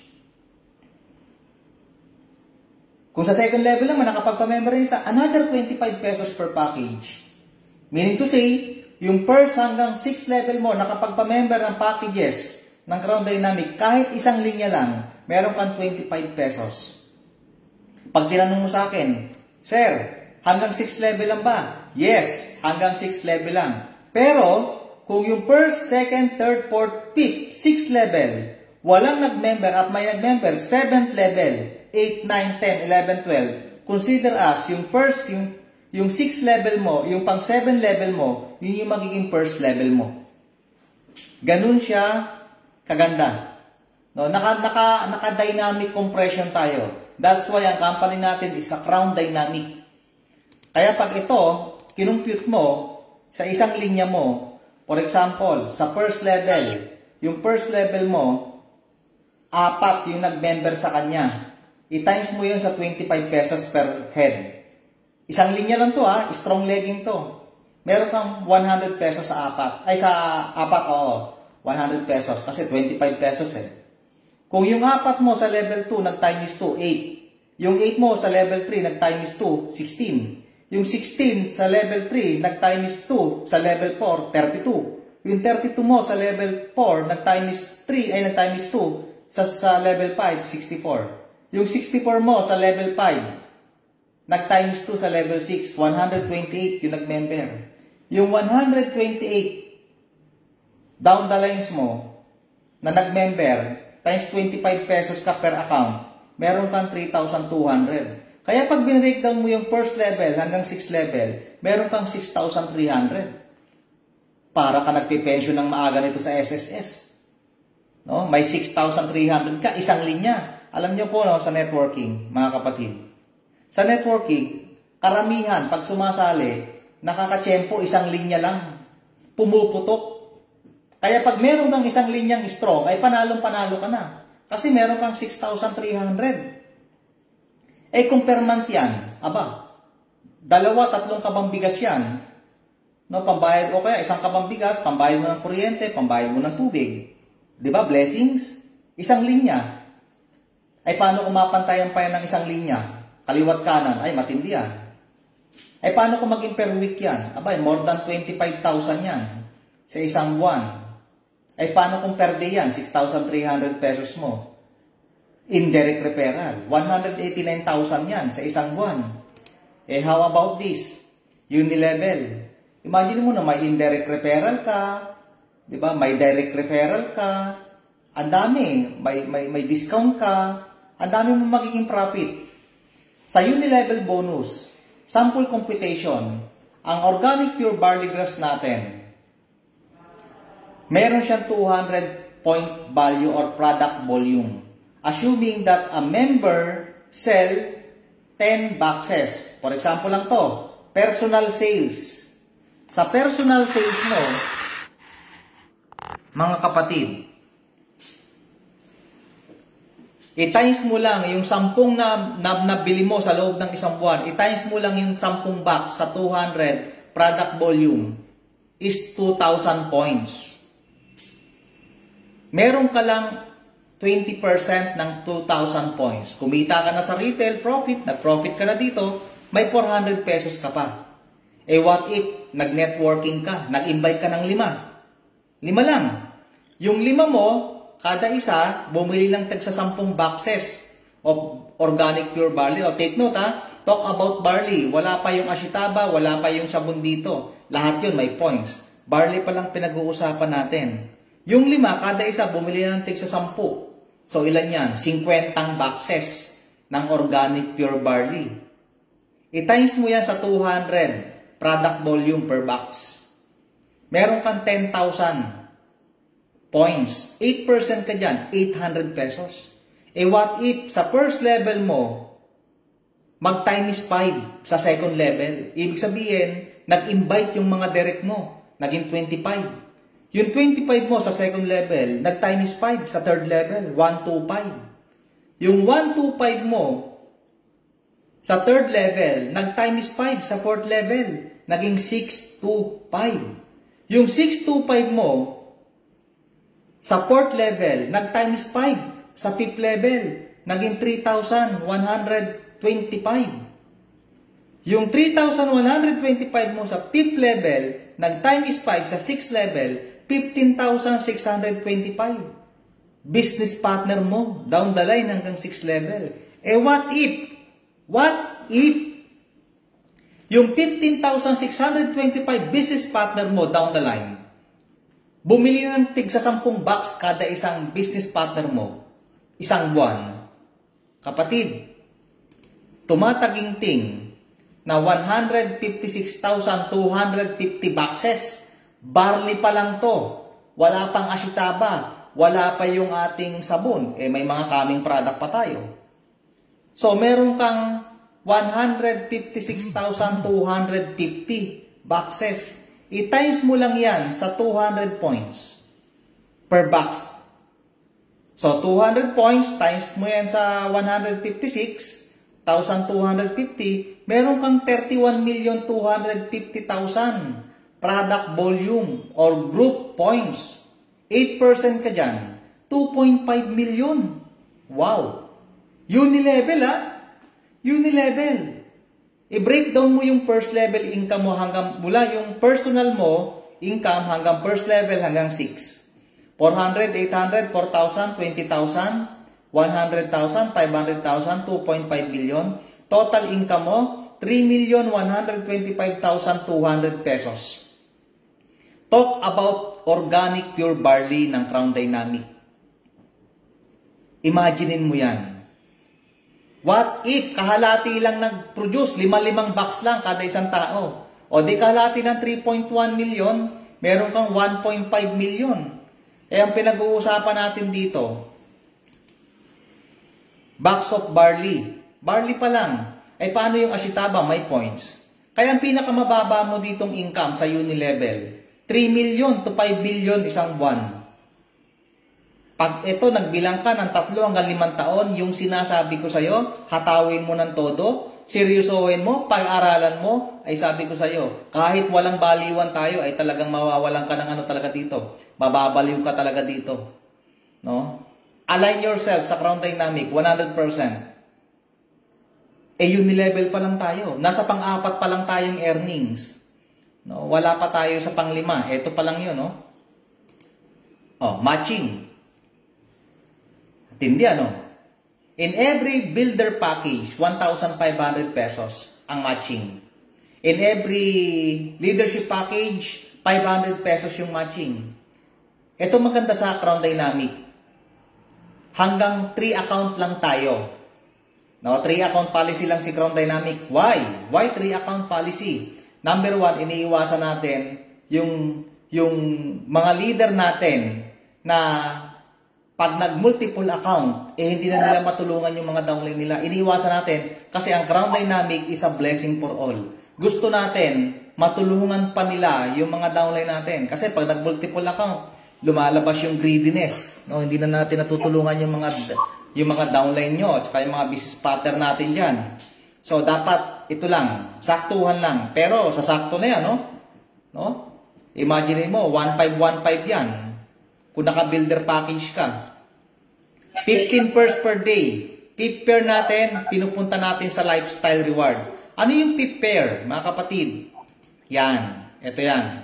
S4: Kung sa second level lang, nakapagpa-member ng isa, another 25 pesos per package. Meaning to say, yung first hanggang 6 level mo, nakapagpa-member ng packages ng Crown Dynamic, kahit isang linya lang, meron kang 25 pesos. Pag tinanong mo sa akin, Sir, hanggang 6 level lang ba? Yes, hanggang 6 level lang. Pero, kung yung first, second, third, fourth, fifth, 6 level, walang nag-member at may nag-member, 7th level, 8, 9, 10, 11, 12, consider as yung first, yung 6 level mo, yung pang 7 level mo, yun yung magiging first level mo. Ganun siya kaganda. No, naka-dynamic compression tayo. That's why ang company natin is a Crown Dynamic. Kaya pag ito, kinumpute mo sa isang linya mo, for example, sa first level, yung first level mo, 4 yung nag-member sa kanya. I-times mo yun sa 25 pesos per head. Isang linya lang to strong legging to. Meron kang 100 pesos sa 4. Ay sa 4, oo. 100 pesos kasi 25 pesos eh. Kung yung 4 mo sa level 2 nag-times 2, 8. Yung 8 mo sa level 3 nag-times 2, 16. Yung 16 sa level 3 nag-times 2 sa level 4, 32. Yung 32 mo sa level 4 nag-times 3 ay nag-times 2 sa level 5, 64. Yung 64 mo sa level 5 nag-times 2 sa level 6, 128 yung nag-member. Yung 128 down the lines mo na nag-member times 25 pesos ka per account, meron kang 3,200. Kaya pag bin-breakdown mo yung first level hanggang 6 level, meron kang 6,300. Para ka nagpe-pension ng maaga nito sa SSS. No? May 6,300 ka, isang linya. Alam nyo po, no, sa networking, mga kapatid. Sa networking, karamihan, pag sumasali, nakakatsyempo isang linya lang. Pumuputok. Kaya pag meron kang isang linyang strong, ay panalong-panalo ka na. Kasi meron kang 6,300. Eh kung per month yan, 2-3 kabang bigas yan. No, pambayad, o kaya isang kabang bigas, pambayad mo ng kuryente, pambayad mo ng tubig. Diba, blessings? Isang linya. Ay paano kung mapantayan pa yan ng isang linya? Kaliwat kanan, ay matindi yan. Ay paano kung maging per week yan? Abay, more than 25,000 yan sa isang buwan. Ay paano kung per day yan? 6,300 pesos mo. Indirect referral. 189,000 yan sa isang buwan. Eh how about this? Unilevel. Imagine mo na may indirect referral ka. Diba? May direct referral ka. Ang dami. May discount ka. Ang dami mo magiging profit. Sa Unilevel bonus, sample computation, ang organic pure barley grass natin, meron siyang 200 point value or product volume. Assuming that a member sell 10 boxes. For example lang to, personal sales. Sa personal sales mo, mga kapatid, i-times mo lang yung 10 na nabili mo sa loob ng isang buwan, i-times mo lang yung 10 box sa 200 product volume is 2,000 points. meron ka lang 20% ng 2,000 points. Kumita ka na sa retail, profit, nag-profit ka na dito, may 400 pesos ka pa. Eh what if nag-networking ka, nag-invite ka ng 5? 5 lang. Yung 5 mo, kada isa, bumili ng tagsa 10 boxes of organic pure barley. O take note ha, talk about barley. Wala pa yung ashitaba, wala pa yung sabon dito. Lahat yun may points. Barley pa lang pinag-uusapan natin. Yung 5, kada isa, bumili ng tagsa 10. So ilan yan? 50 boxes ng organic pure barley. I-times mo yan sa 200 product volume per box. Meron kang 10,000 points. 8% ka dyan, 800 pesos. Eh what if sa first level mo, mag-times 5 sa second level? Ibig sabihin, nag-invite yung mga direct mo, naging 25. Yung 25 mo sa second level, nag-times 5 sa third level, 125. Yung 125 mo sa third level, nag-times 5 sa fourth level, naging 625. Yung 625 mo sa fourth level, nag-times 5 sa fifth level, naging 3,125. Yung 3,125 mo sa fifth level, nag-times 5 sa sixth level, 15,625. Business partner mo, down the line hanggang 6th level. Eh what if yung 15,625 business partner mo down the line, bumili ng tig sa 10 box kada isang business partner mo, isang buwan. Kapatid, tumataginting na 156,250 boxes. Barley pa lang to. Wala pang ashitaba. Wala pa yung ating sabon. Eh, may mga coming product pa tayo. So, meron kang 156,250 boxes. I-times mo lang yan sa 200 points per box. So, 200 points, times mo yan sa 156,250, meron kang 31,250,000 product volume or group points. 8% ka dyan. 2.5 million. Wow. Unilevel Unilevel. I-breakdown mo yung first level income mo hanggang mula yung personal mo income hanggang first level hanggang 6. 400, 800, 4,000, 20,000, 100,000, 500,000, 2.5 billion. Total income mo, 3,125,200 pesos. Talk about organic pure barley ng Crown Dynamic. Imaginein mo yan. What if kahalati lang nag-produce, 5 box lang kada isang tao? O di kahalati ng 3.1 million, meron kang 1.5 million. Eh ang pinag-uusapan natin dito, box of barley. Barley pa lang. Ay paano yung ashitaba? May points. Kaya ang pinakamababa mo ditong income sa Unilevel, 3 million to 5 billion isang buwan. Pag ito, nagbilang ka ng 3 hanggang 5 taon, yung sinasabi ko sa'yo, hatawin mo ng todo, seryosohin mo, pag-aralan mo, ay sabi ko sa'yo, kahit walang baliwan tayo, ay talagang mawawalan ka ng ano talaga dito. Mababaliw ka talaga dito. No? Align yourself sa Crown Dynamic, 100%. Eh, Unilevel pa lang tayo. Nasa pang-4 pa lang tayong earnings. No? Wala pa tayo sa pang-5. Ito pa lang yun, no? Oh, matching. Tindi, ano? In every builder package, 1,500 pesos ang matching. In every leadership package, 500 pesos yung matching. Ito maganda sa Crown Dynamic. Hanggang 3 account lang tayo. No, 3 account policy lang si Crown Dynamic. Why? Why 3 account policy? Number 1, iniiwasan natin yung mga leader natin na pag nag-multiple account, eh hindi na nila matulungan yung mga downline nila. Iniiwasan natin kasi ang Crown Dynamic is a blessing for all. Gusto natin matulungan pa nila yung mga downline natin. Kasi pag nag-multiple account, lumalabas yung greediness. No, hindi na natin natutulungan yung mga downline nyo at yung mga business partner natin dyan. So, dapat ito lang. Saktuhan lang. Pero, sa sakto na yan, no? Imagine mo, 1,515 yan. kung naka-builder package ka. 15 pairs per day. 5th pair natin, pinupunta natin sa lifestyle reward. Ano yung 5th pair, mga kapatid? Yan. Ito yan.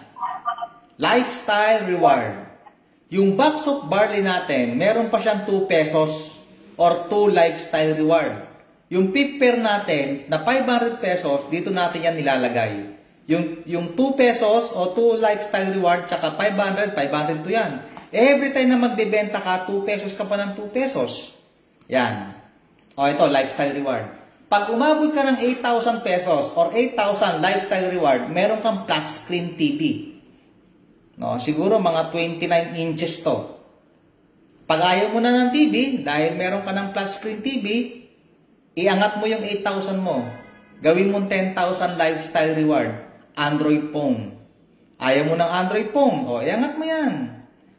S4: Lifestyle reward. Yung box of barley natin, meron pa siyang 2 pesos or 2 lifestyle reward. Yung 5th pair natin, na 500 pesos, dito natin yan nilalagay. Yung 2 pesos o 2 lifestyle reward, tsaka 500, 500 to yan. Every time na magbebenta ka, 2 pesos ka pa ng 2 pesos. Yan. O ito, lifestyle reward. Pag umabot ka ng 8,000 pesos or 8,000 lifestyle reward, meron kang flat screen TV. No, siguro mga 29 inches to. Pag ayaw mo na ng TV, dahil meron ka ng flat screen TV, iangat mo yung 8,000 mo. Gawin mo 10,000 lifestyle reward. Android phone. Ayaw mo ng Android phone, o iangat mo yan.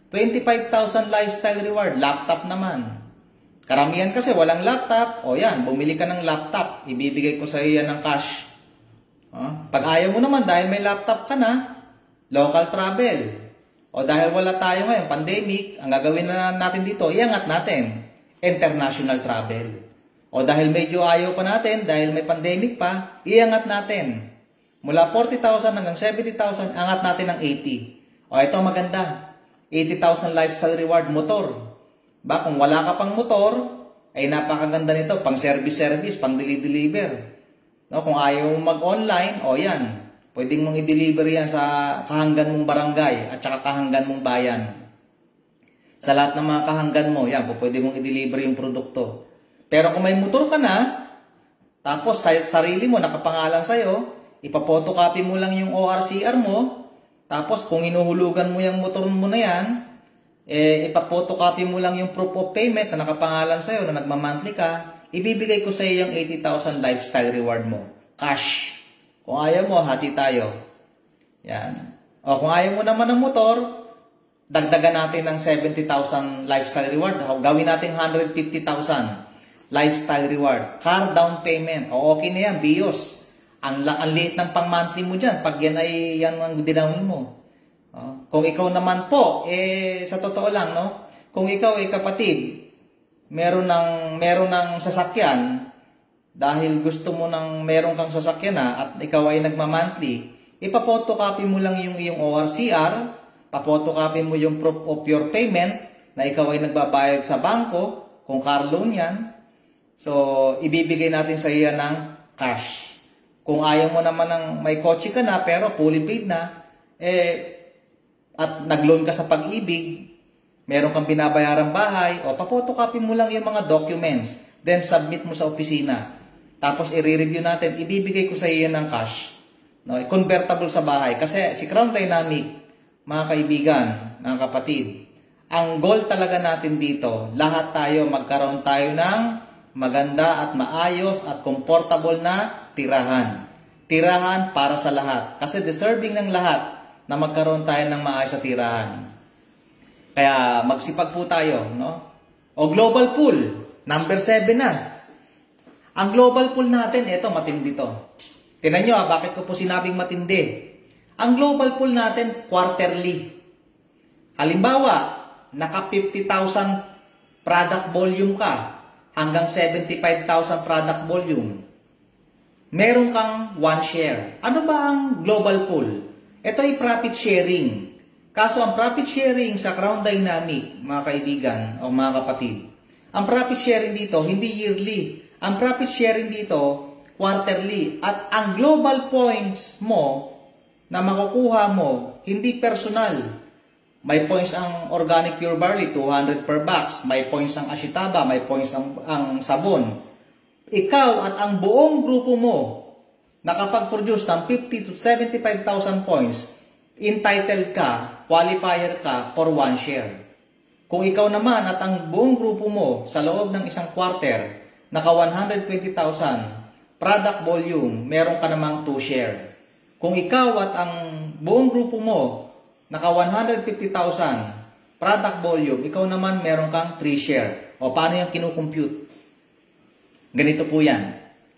S4: 25,000 lifestyle reward. Laptop naman. Karamihan kasi walang laptop. O yan, bumili ka ng laptop. Ibibigay ko sa iyo yan ng cash. Pag ayaw mo naman, dahil may laptop ka na, local travel. O dahil wala tayo ngayon, pandemic, ang gagawin na natin dito, iangat natin. International travel. O dahil medyo ayaw pa natin, dahil may pandemic pa, iangat natin. Mula 40,000 hanggang 70,000, angat natin ng 80. O ito maganda. 80,000 lifestyle reward motor. Kung wala ka pang motor, ay napakaganda nito. Pang service, pang deliver. No, kung ayaw mo mag-online, o yan. Pwedeng mong i-deliver yan sa kahanggan mong barangay at saka kahanggan mong bayan. Sa lahat ng mga kahanggan mo, yan, pwede mong i-deliver yung produkto. Pero kung may motor ka na, tapos sa sarili mo, nakapangalan sa'yo, ipapotocopy mo lang yung ORCR mo, tapos kung inuhulugan mo yung motor mo na yan, ipapotocopy mo lang yung proof of payment na nakapangalan sa'yo, na nagmamonthly ka, ibibigay ko sa'yo yung 80,000 lifestyle reward mo. Cash. Kung ayaw mo, hati tayo. Yan. O kung ayaw mo naman ng motor, dagdagan natin ng 70,000 lifestyle reward. Gawin natin 150,000 lifestyle reward. Car down payment. O okay na yan, BIOS. Ang liit ng pang-monthly mo dyan, pag yan ay yan ang dinawin mo. Kung ikaw naman po, sa totoo lang, no? Kung ikaw ay kapatid, meron ng sasakyan, dahil gusto mo meron kang sasakyan na, at ikaw ay nagma-monthly, ipapotocopy mo lang yung iyong ORCR, papotocopy mo yung proof of your payment, na ikaw ay nagbabayad sa bangko, kung car loan yan, so ibibigay natin sa iya ng cash. Kung ayaw mo naman ng may kotse ka na, pero fully paid na, at nag-loan ka sa Pag-ibig, meron kang binabayarang bahay, o papotocopy mo lang yung mga documents, then submit mo sa opisina. Tapos i-review natin, ibibigay ko sa iyo ng cash. No, convertible sa bahay. Kasi si Crown Dynamic, mga kaibigan, mga kapatid, ang goal talaga natin dito, lahat tayo magkaroon tayo ng maganda at maayos at comfortable na tirahan. Tirahan para sa lahat. Kasi deserving ng lahat na magkaroon tayo ng maayos sa tirahan. Kaya magsipag po tayo, no? O global pool, number 7 na. Ang global pool natin, ito matindi to. Tingnan nyo, bakit ko po sinabing matindi? Ang global pool natin, quarterly. Halimbawa, naka 50,000 product volume ka, hanggang 75,000 product volume. Meron kang 1 share. Ano ba ang global pool? Ito ay profit sharing. Kaso ang profit sharing sa Crown Dynamic, mga kaibigan o mga kapatid, ang profit sharing dito, hindi yearly. Ang profit sharing dito, quarterly. At ang global points mo na makukuha mo, hindi personal. May points ang Organic Pure Barley, 200 per box. May points ang Ashitaba, may points ang sabon. Ikaw at ang buong grupo mo nakapag-produce ng 50 to 75,000 points, entitled ka, qualifier ka for 1 share. Kung ikaw naman at ang buong grupo mo sa loob ng isang quarter, naka 120,000 product volume, meron ka namang 2 share. Kung ikaw at ang buong grupo mo, naka 150,000 product volume, ikaw naman meron kang 3 share. O paano yung kinukompute? Ganito po yan.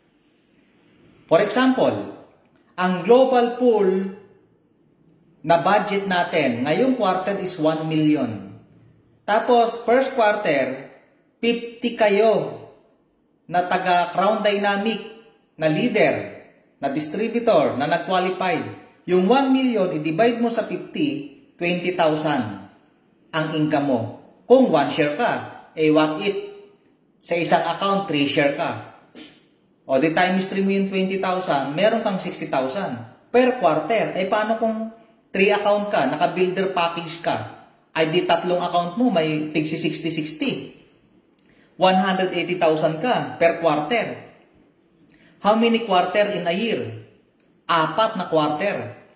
S4: For example, ang global pool na budget natin ngayong quarter is 1 million. Tapos, first quarter, 50 kayo na taga Crown Dynamic, na leader, na distributor, na nag-qualified. Yung 1 million, i-divide mo sa 50, 20,000 ang income mo. Kung 1 share ka, what if sa isang account, 3 share ka? O di times 3 mo yung 20,000, meron kang 60,000 per quarter. Paano kung 3 account ka, naka-builder package ka, ay di 3 account mo, may tigsi 60-60. 180,000 ka per quarter. How many quarter in a year? 4 na quarter.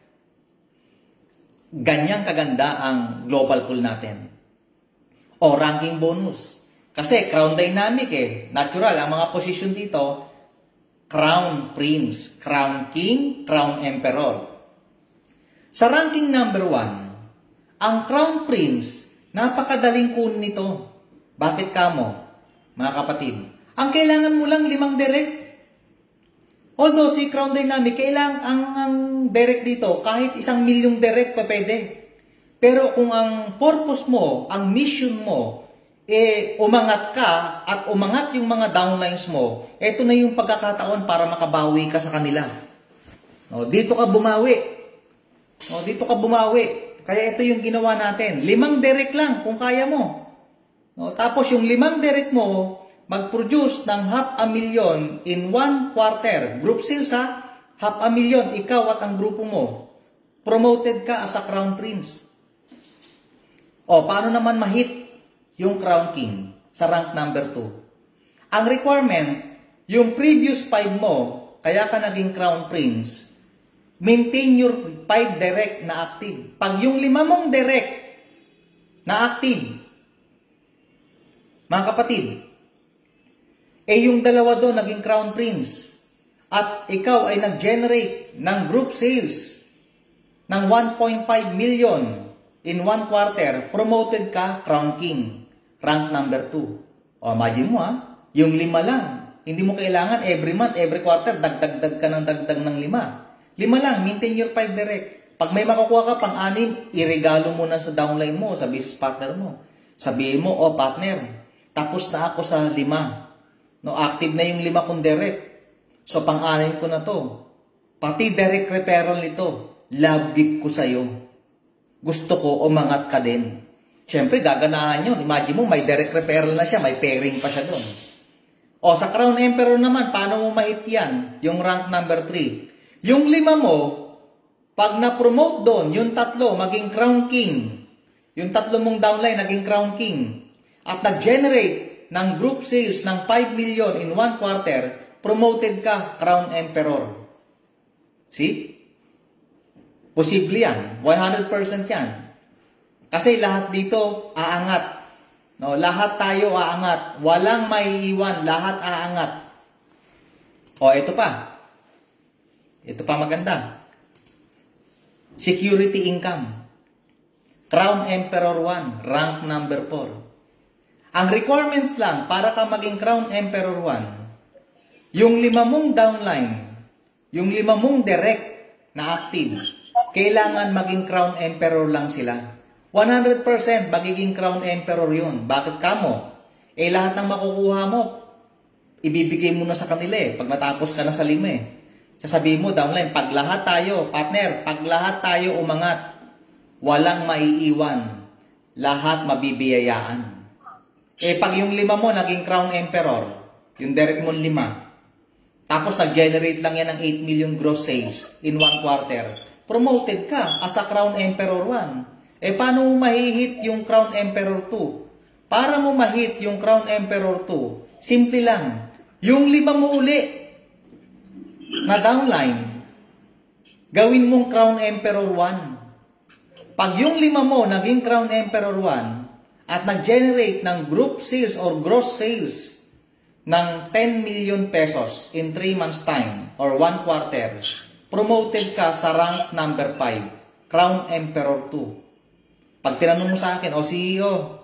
S4: Ganyang kaganda ang global pool natin. O ranking bonus. Kasi Crown Dynamic natural, ang mga position dito, Crown Prince, Crown King, Crown Emperor. Sa ranking number 1, ang Crown Prince, napakadaling kunin nito. Bakit kamo, mga kapatid? Ang kailangan mo lang 5 direct. Although si Crown Dynamic, kailangan ang direct dito, kahit 1 milyong direct pa pwede. Pero kung ang purpose mo, ang mission mo, umangat ka at umangat yung mga downlines mo, ito na yung pagkakataon para makabawi ka sa kanila. Dito ka bumawi. Dito ka bumawi. Kaya ito yung ginawa natin. 5 direct lang kung kaya mo. Tapos yung 5 direct mo, mag-produce ng 500,000 in 1 quarter. Group sales ha, 500,000 ikaw at ang grupo mo. Promoted ka as a Crown Prince. Paano naman ma-hit yung Crown King sa rank number 2? Ang requirement, yung previous 5 mo, kaya ka naging Crown Prince, maintain your 5 direct na active. Pag yung 5 mong direct na active, mga kapatid, yung 2 doon naging Crown Prince, at ikaw ay nag-generate ng group sales ng 1.5 million in 1 quarter, promoted ka Crown King, rank number 2. Imagine mo yung 5 lang. Hindi mo kailangan every month, every quarter, dagdag ka ng dagdag ng 5. 5 lang, maintain your 5 direct. Pag may makukuha ka pang-6, iregalo mo na sa downline mo, sa business partner mo. Sabihin mo, partner, tapos na ako sa 5. Active na yung 5 kong direct. So, pang-6 ko na to. Pati direct referral nito, love gift ko sa'yo. Gusto ko, umangat ka din. Siyempre, gaganahan yun. Imagine mo, may direct referral na siya, may pairing pa siya doon. Sa Crown Emperor naman, paano mo ma-hit yan? Yung rank number 3. Yung 5 mo, pag na-promote doon, yung 3, maging Crown King. Yung 3 mong downline, naging Crown King. At nag-generate ng group sales ng 5 million in 1 quarter, promoted ka Crown Emperor. See? Posible yan. 100% yan. Kasi lahat dito aangat. Lahat tayo aangat. Walang maiiwan. Lahat aangat. Ito pa. Ito pa maganda. Security income. Crown Emperor 1, rank number 4. Ang requirements lang para ka maging Crown Emperor 1, yung 5 mong downline, yung 5 mong direct na active, kailangan maging Crown Emperor lang sila. 100% magiging Crown Emperor yun. Bakit kamo? Lahat ng makukuha mo, ibibigay mo na sa kanila pag natapos ka na sa 5 Sasabihin mo, downline, pag lahat tayo, partner, pag lahat tayo umangat, walang maiiwan. Lahat mabibiyayaan. Pag yung 5 mo naging Crown Emperor, yung direct mo 5, tapos nag-generate lang yan ng 8 million gross sales in 1 quarter, promoted ka as a Crown Emperor 1. Paano mo mahihit yung Crown Emperor 2? Para mo mahit yung Crown Emperor 2, simple lang. Yung 5 mo uli na downline, gawin mong Crown Emperor 1. Pag yung 5 mo naging Crown Emperor 1 at nag-generate ng group sales or gross sales ng 10 million pesos in 3 months time or 1 quarter, promoted ka sa rank number 5, Crown Emperor 2. Pag tinanong mo sa akin, CEO,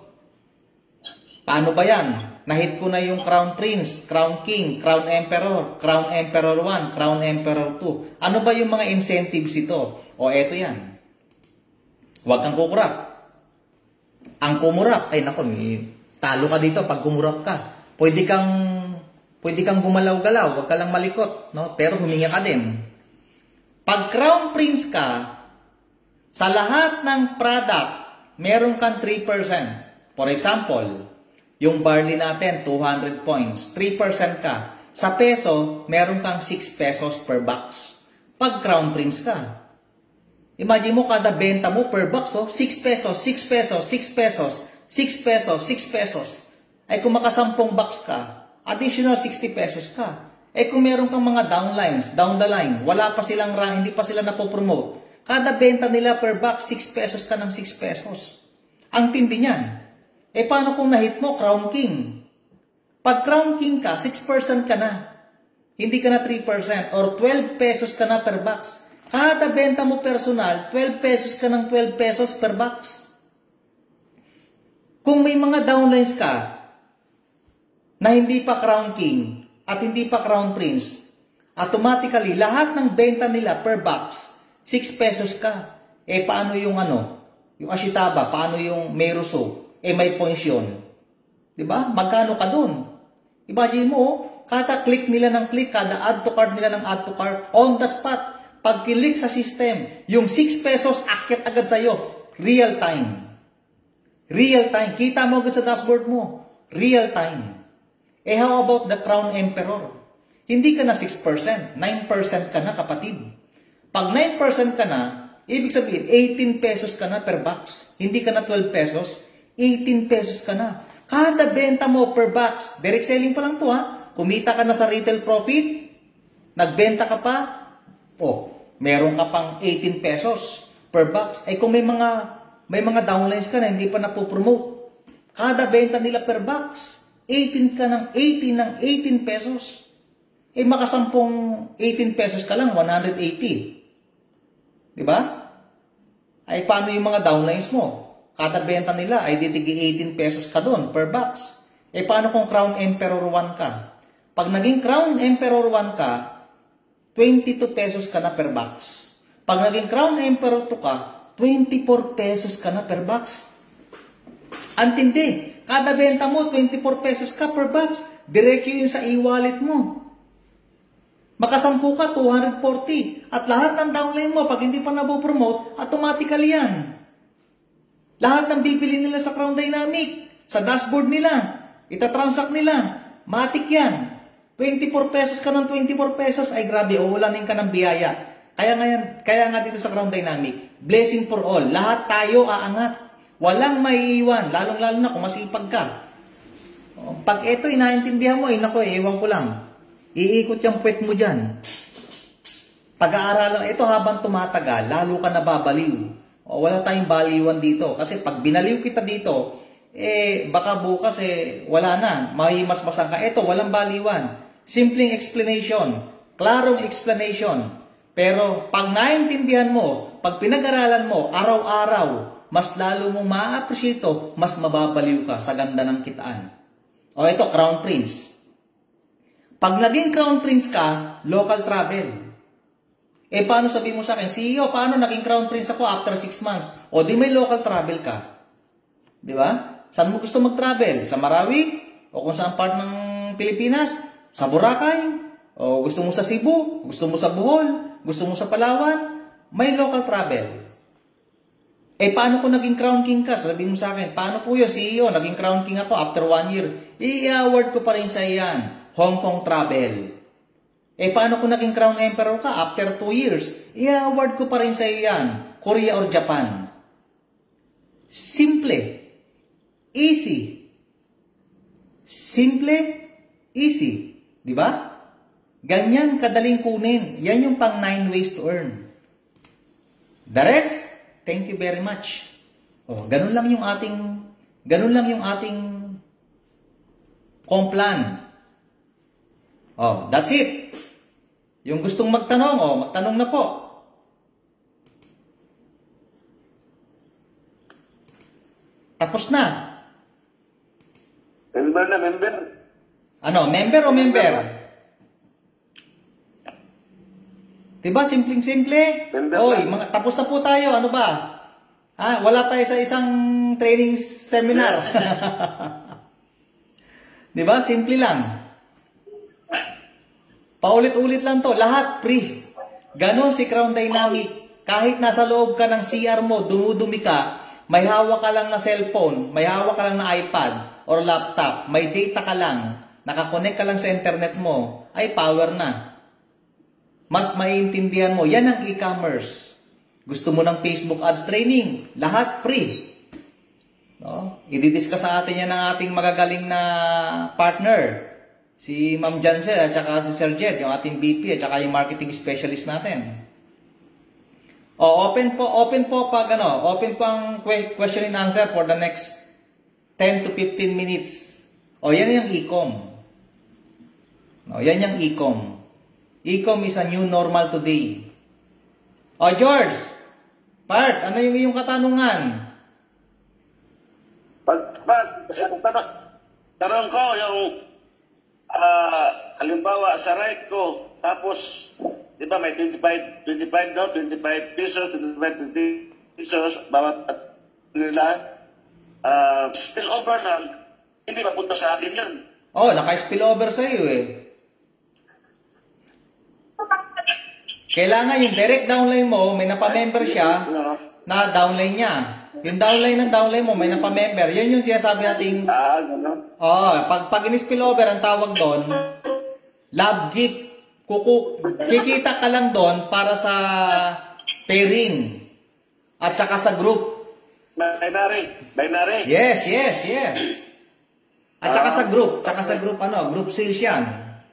S4: paano ba yan? Nahit ko na yung Crown Prince, Crown King, Crown Emperor, Crown Emperor 1, Crown Emperor 2. Ano ba yung mga incentives ito? Eto yan. Huwag kang kukurap. Ang kumurap, ay nako, talo ka dito pag kumurap ka. Pwede kang gumalaw-galaw, wag ka lang malikot, no? Pero huminga ka din. Pag Crown Prince ka, sa lahat ng product, meron kang 3%. For example, yung barley natin, 200 points, 3% ka. Sa peso, meron kang 6 pesos per box. Pag Crown Prince ka, imagine mo kada benta mo per box, 6 pesos, 6 pesos, 6 pesos, 6 pesos, 6 pesos. Ay kung makasampung box ka, additional 60 pesos ka. Eh kung meron kang mga downlines, down the line, wala pa silang rank, hindi pa sila napopromote, kada benta nila per box, 6 pesos ka ng 6 pesos. Ang tindi niyan. Eh paano kung nahit mo, Crown King? Pag Crown King ka, 6% ka na. Hindi ka na 3% or 12 pesos ka na per box. Kada benta mo personal, 12 pesos ka ng 12 pesos per box. Kung may mga downlines ka na hindi pa Crown King at hindi pa Crown Prince, automatically, lahat ng benta nila per box, 6 pesos ka. Eh, paano yung yung Ashitaba, paano yung Meruso? Eh, may points yun. Diba? Magkano ka dun? Imagine mo, kada click nila ng click, kada add to cart nila ng add to cart, on the spot, pag kilik sa system, yung 6 pesos, akit agad sa'yo. Real time. Real time. Kita mo agad sa dashboard mo. Real time. Eh, how about the Crown Emperor? Hindi ka na 6%. 9% ka na, kapatid. Pag 9% ka na, ibig sabihin, 18 pesos ka na per box. Hindi ka na 12 pesos. 18 pesos ka na. Kada benta mo per box, direct selling pa lang to ha. Kumita ka na sa retail profit, nagbenta ka pa, meron ka pang 18 pesos per box. Eh kung may mga downlines ka na hindi pa napopromote, kada benta nila per box, 18 ka ng 18 pesos. Eh makasampung 18 pesos ka lang, 180. Diba? Ay paano yung mga downlines mo? Kada benta nila ay ditigi 18 pesos ka doon per box. Eh paano kung Crown Emperor 1 ka? Pag naging Crown Emperor 1 ka, 22 pesos ka na per box. Pag naging Crown Emperor 2 ka, 24 pesos ka na per box. Antindi, kada benta mo, 24 pesos ka per box. Diretso yun sa e-wallet mo. Makasampu ka, 240. At lahat ng downline mo, pag hindi pa napopromote, automatically yan. Lahat ng bibili nila sa Crown Dynamic, sa dashboard nila, itatransact nila, matik yan. 24 pesos ka ng 24 pesos, ay grabe, uulanin ka ng biyaya. Kaya nga dito sa Crown Dynamic, blessing for all. Lahat tayo aangat. Walang maiiwan, lalong-lalo na kung masipag ka. Pag ito, inaintindihan mo, ewan ko lang. Iikot yung puwet mo dyan. Pag-aaralan, ito habang tumatagal, lalo ka nababaliw. Wala tayong baliwan dito. Kasi pag binaliw kita dito, baka bukas wala na. Mahimasmasan ka. Ito, walang baliwan. Simpleng explanation. Klarong explanation. Pero pag naintindihan mo, pag pinag-aralan mo, araw-araw, mas lalo mong ma-appreciate ito, mas mababaliw ka sa ganda ng kitaan. Ito, Crown Prince. Pag naging Crown Prince ka, local travel. Paano sabi mo sa akin, CEO, paano naging Crown Prince ako after 6 months? Di may local travel ka. Di ba? Saan mo gusto mag-travel? Sa Marawi? O kung saan part ng Pilipinas? Sa Boracay? O gusto mo sa Cebu? Gusto mo sa Bohol? Gusto mo sa Palawan? May local travel. Paano kung naging Crown King ka? Sabihin mo sa akin, paano po yun, CEO, naging Crown King ako after 1 year? I-award ko pa rin sa iyan, Hong Kong travel. Paano kung naging Crown Emperor ka after 2 years? I-award ko pa rin sa iyan, Korea or Japan. Simple. Easy. Simple, easy. Di ba? Ganyan kadaling kunin. Yan yung pang 9 ways to earn. The rest, thank you very much. Ganun lang yung ating complan. That's it. Yung gustong magtanong, magtanong na po. Tapos na.
S6: Member na, member.
S4: Member o member? Diba, simpleng-simple?
S6: Member
S4: Tapos na po tayo. Ano ba? Wala tayo sa isang training seminar. Di ba? Simple lang. Paulit-ulit lang to. Lahat free. Ganon si Crown Dynamic. Kahit nasa loob ka ng CR mo, dumudumi ka, may hawak ka lang na cellphone, may hawak ka lang na iPad or laptop, may data ka lang, nakakonect ka lang sa internet mo, ay power na. Mas maiintindihan mo. Yan ang e-commerce. Gusto mo ng Facebook ads training, lahat free. No? I-discuss sa atin yan ng ating magagaling na partner. Si Ma'am Jancel at saka si Sir Jed, yung ating VP at saka yung marketing specialist natin. Open po ang question and answer for the next 10 to 15 minutes. Yan yung e-com. Yan yung e-com. E-com is a new normal today. George, ano yung iyong katanungan?
S6: Tanong ko yung halimbawa sa right ko, tapos di ba may 25 pesos, 25 pesos bawat nila, spill over na, hindi mapunta sa akin yun.
S4: Naka-spill over sa iyo eh. Kailangan yung direct downline mo, may napamember siya na downline niya. Yung downline mo, may napamember. Yun yung sinasabi nating...
S6: gano'n?
S4: Pag in-spill over, ang tawag doon, love gift. Kikita ka lang doon para sa pairing. At saka sa group.
S6: Binary?
S4: Yes. At saka sa group. Group sales yan.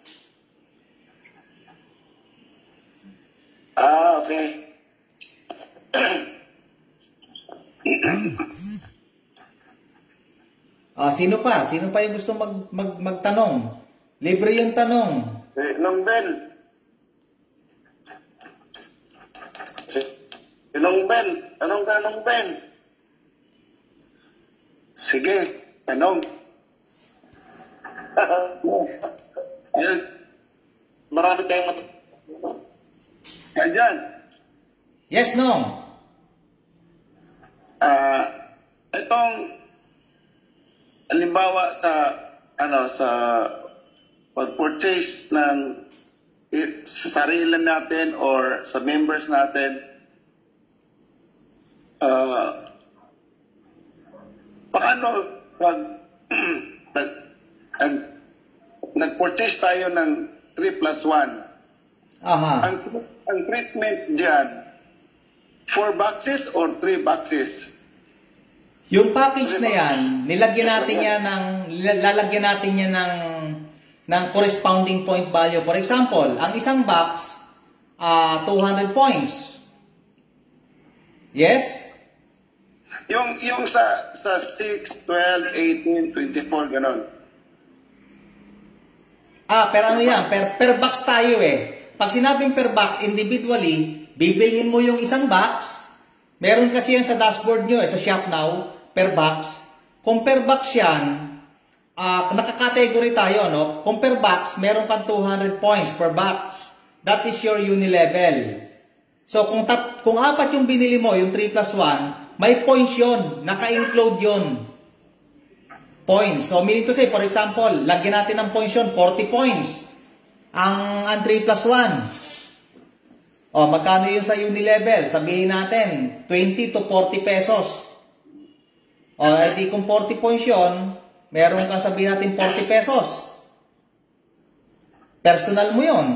S6: Okay.
S4: Sino pa yung gusto magtanong? Libre yung tanong.
S6: Nong Ben. Tanong Ben. Sige, tanong. Yan. Marami tayong Yan.
S4: Yes, no.
S6: Itong halimbawa sa pag-purchase ng sa sarili natin or sa members natin, paano pag nag-purchase tayo ng 3+1? Ang treatment dyan, 4 boxes or 3 boxes?
S4: Yung package na yan, lalagyan natin yan ng corresponding point value. For example, ang isang box, 200 points. Yes?
S6: Yung sa 6, 12, 18, 24, gano'n.
S4: Pero ano yan? Per box tayo eh. Pag sinabing per box, individually, bibilhin mo yung isang box. Meron kasi yan sa dashboard nyo, sa Shop Now, per box. Kung per box yan, nakakategory tayo, no? Kung per box, meron kang 200 points per box. That is your uni-level. So, kung apat yung binili mo, yung 3+1, may points yun. Naka-include yun. Points. So, meaning to say, for example, lagyan natin ng points yun, 40 points. Ang 3+1. Magkano yun sa uni-level? Sabihin natin, 20 to 40 pesos. Edi kung 40 points yun, meron kang sabihin natin 40 pesos. Personal mo yun.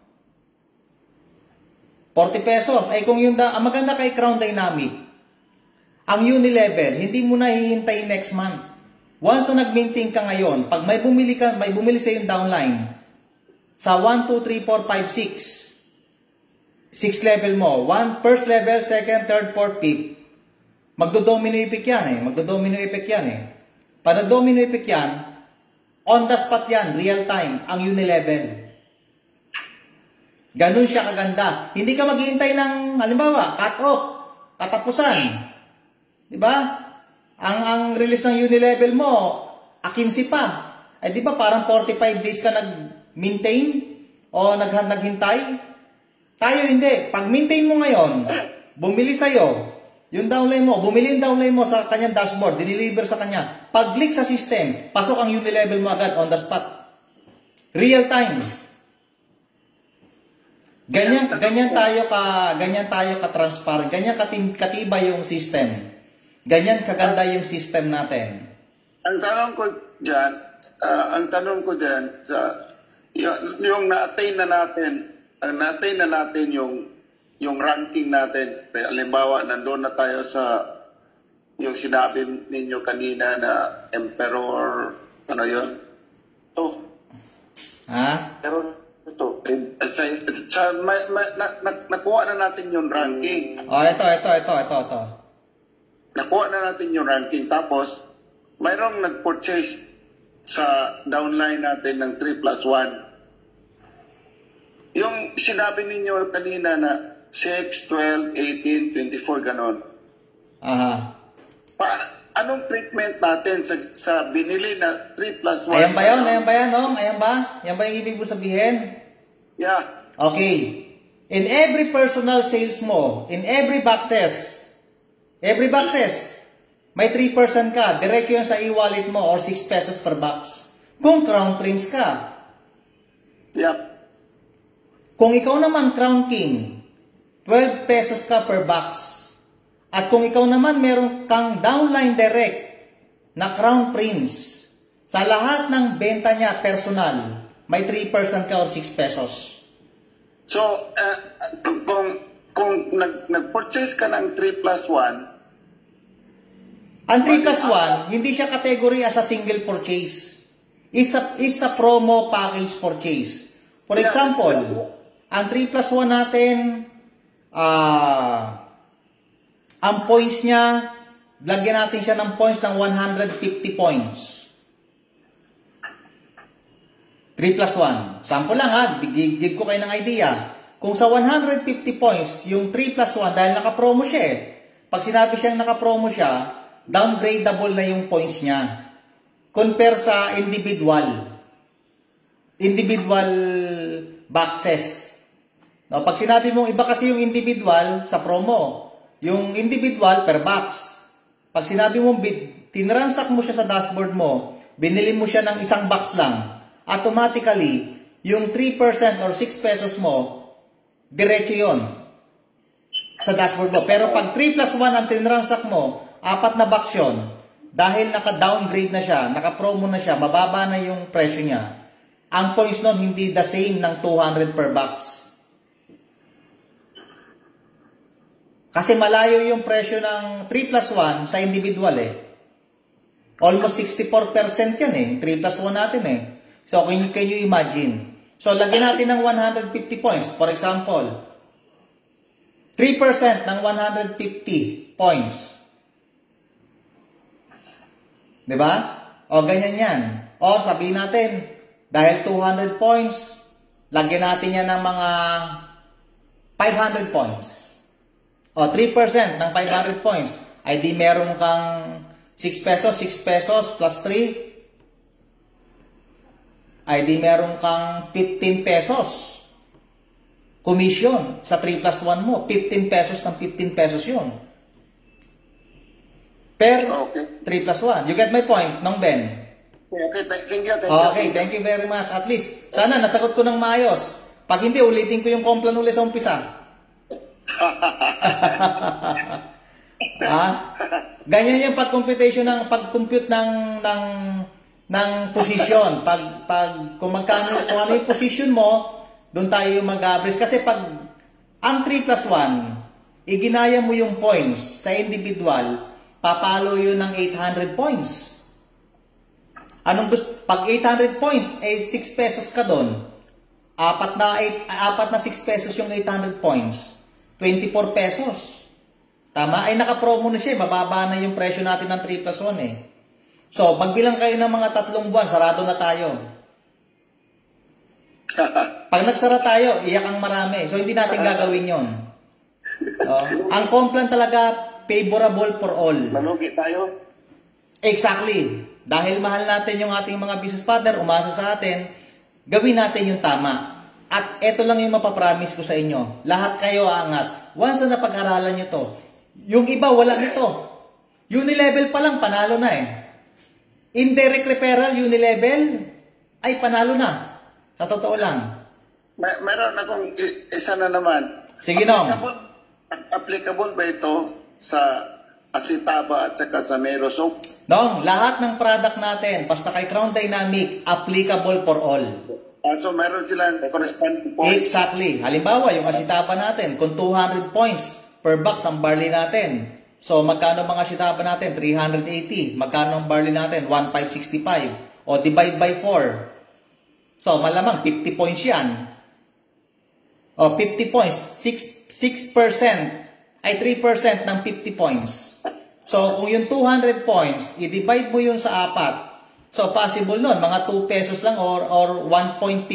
S4: 40 pesos. Ay kung yun, ang maganda kay Crown Dynamic, ang uni-level, hindi mo na hihintay next month. Once na nag-maintain ka ngayon, pag may bumili sa yung downline, sa 1, 2, 3, 4, 5, 6 level mo, first level, second, third, fourth, fifth, magdo-domino effect yan eh. Pag nag-domino effect yan, on the spot yan, real time, ang uni-level. Ganun siya kaganda. Hindi ka maghihintay ng, halimbawa, cut-off, katapusan. Diba? Ang release ng uni-level mo, 15 pa. Di ba parang 45 days ka nag-maintain o naghintay? Tayo hindi. Pag maintain mo ngayon, bumili sa'yo, Yung downline mo, bumili yung downline mo sa kanyang dashboard, dineliver sa kanya. Pag-click sa system, pasok ang unilevel mo agad on the spot. Real time. Ganyan tayo ka transparent, ganyan katibay yung system. Ganyan kaganda yung system natin.
S7: Ang tanong ko diyan, yung na-attain na natin yung ranking natin. Halimbawa, nandoon na tayo sa yung sinabi ninyo kanina na emperor, ano yun?
S4: Ha?
S6: Pero ito,
S7: nakuha na natin yung ranking.
S4: Oh, ito.
S7: Nakuha na natin yung ranking. Tapos, mayroong nag-purchase sa downline natin ng 3+1. Yung sinabi ninyo kanina na 6, 12, 18, 24, ganon.
S4: Aha.
S7: Anong treatment natin sa binili na 3+1?
S4: Ayan ba yun? Nong? Ayan ba yung ibig mo sabihin?
S7: Yeah.
S4: Okay. In every personal sales mo, in every boxes, may 3% ka. Diretso yun sa e-wallet mo or 6 pesos per box. Kung Crown Prince ka.
S7: Yeah.
S4: Kung ikaw naman Crown King, 12 pesos ka per box. At kung ikaw naman meron kang downline direct na Crown Prince, sa lahat ng benta niya personal, may 3% ka or 6 pesos.
S7: So, kung nag-purchase ka ng 3+1,
S4: ang 3+1, hindi siya category as a single purchase. Is a promo package purchase. For example, ang 3+1 natin, ang points niya, lagyan natin siya ng points ng 150 points. 3+1. Sample lang ha, give ko kayo ng idea. Kung sa 150 points, yung 3+1, dahil naka-promo siya eh. Pag sinabi siyang naka-promo siya, downgradable na yung points niya. Compare sa individual boxes. No, pag sinabi mong iba kasi yung individual sa promo, yung individual per box. Pag sinabi mong tinransact mo siya sa dashboard mo, binili mo siya ng isang box lang, automatically, yung 3% or 6 pesos mo, diretso yon sa dashboard mo. Pero pag 3+1 ang tinransact mo, 4 na box yun, dahil naka-downgrade na siya, naka-promo na siya, mababa na yung presyo niya, ang points nun hindi the same ng 200 per box. Kasi malayo yung presyo ng 3+1 sa individual eh. Almost 64% yan eh, 3+1 natin eh. So, can you imagine? So, lagyan natin ng 150 points. For example, 3% ng 150 points. Diba? O, ganyan yan. O, sabihin natin, dahil 200 points, lagyan natin yan ng mga 500 points. O, 3% ng 500 points, ay di meron kang 6 pesos plus 3, ay di meron kang 15 pesos. Commission sa 3+1 mo, 15 pesos ng 15 pesos yun. Per 3+1. You get my point, Nong Ben?
S7: Okay, thank you.
S4: Okay, thank you very much. At least, sana nasagot ko ng maayos. Pag hindi, ulitin ko yung complan ulit sa umpisa. Ganyan yung pag-compute ng position. Kung ano yung position mo, doon tayo yung mag-average. Kasi pag ang 3+1, iginaya mo yung points sa individual, papalo yun ng 800 points. Pag 800 points, 6 pesos ka doon. Apat na 6 pesos yung 800 points. 24 pesos. Tama? Ay naka-promo na siya. Mababa na yung presyo natin ng 3+1 eh. So, magbilang kayo ng mga 3 buwan, sarado na tayo. Pag nagsara tayo, iyak ang marami. So, hindi natin gagawin yon. Ang Complan talaga, favorable for all.
S6: Malugi tayo.
S4: Exactly. Dahil mahal natin yung ating mga business partner, umasa sa atin, gawin natin yung tama. At eto lang yung mapapromise ko sa inyo. Lahat kayo aangat. Once na napag-aralan nyo to, Yung iba, wala nito. Unilevel pa lang, panalo na eh. Indirect referral, unilevel, ay panalo na. Sa totoo lang.
S7: Meron akong isa na naman.
S4: Sige, Nong.
S7: Applicable ba ito sa Acitaba at saka sa Mero Soap?
S4: Nong, lahat ng product natin, basta kay Crown Dynamic, applicable for all.
S7: So meron silang corresponding point.
S4: Exactly. Halimbawa, yung Acitaba natin, kung 200 points per box ang barley natin. So, magkano mga Acitaba natin? 380. Magkano ang barley natin? 1,565. O, divide by 4. So, malamang 50 points yan. O, 50 points. 6% ay 3% ng 50 points. So, kung yung 200 points, i-divide mo yun sa 4. So, possible nun, mga 2 pesos lang or 1.50.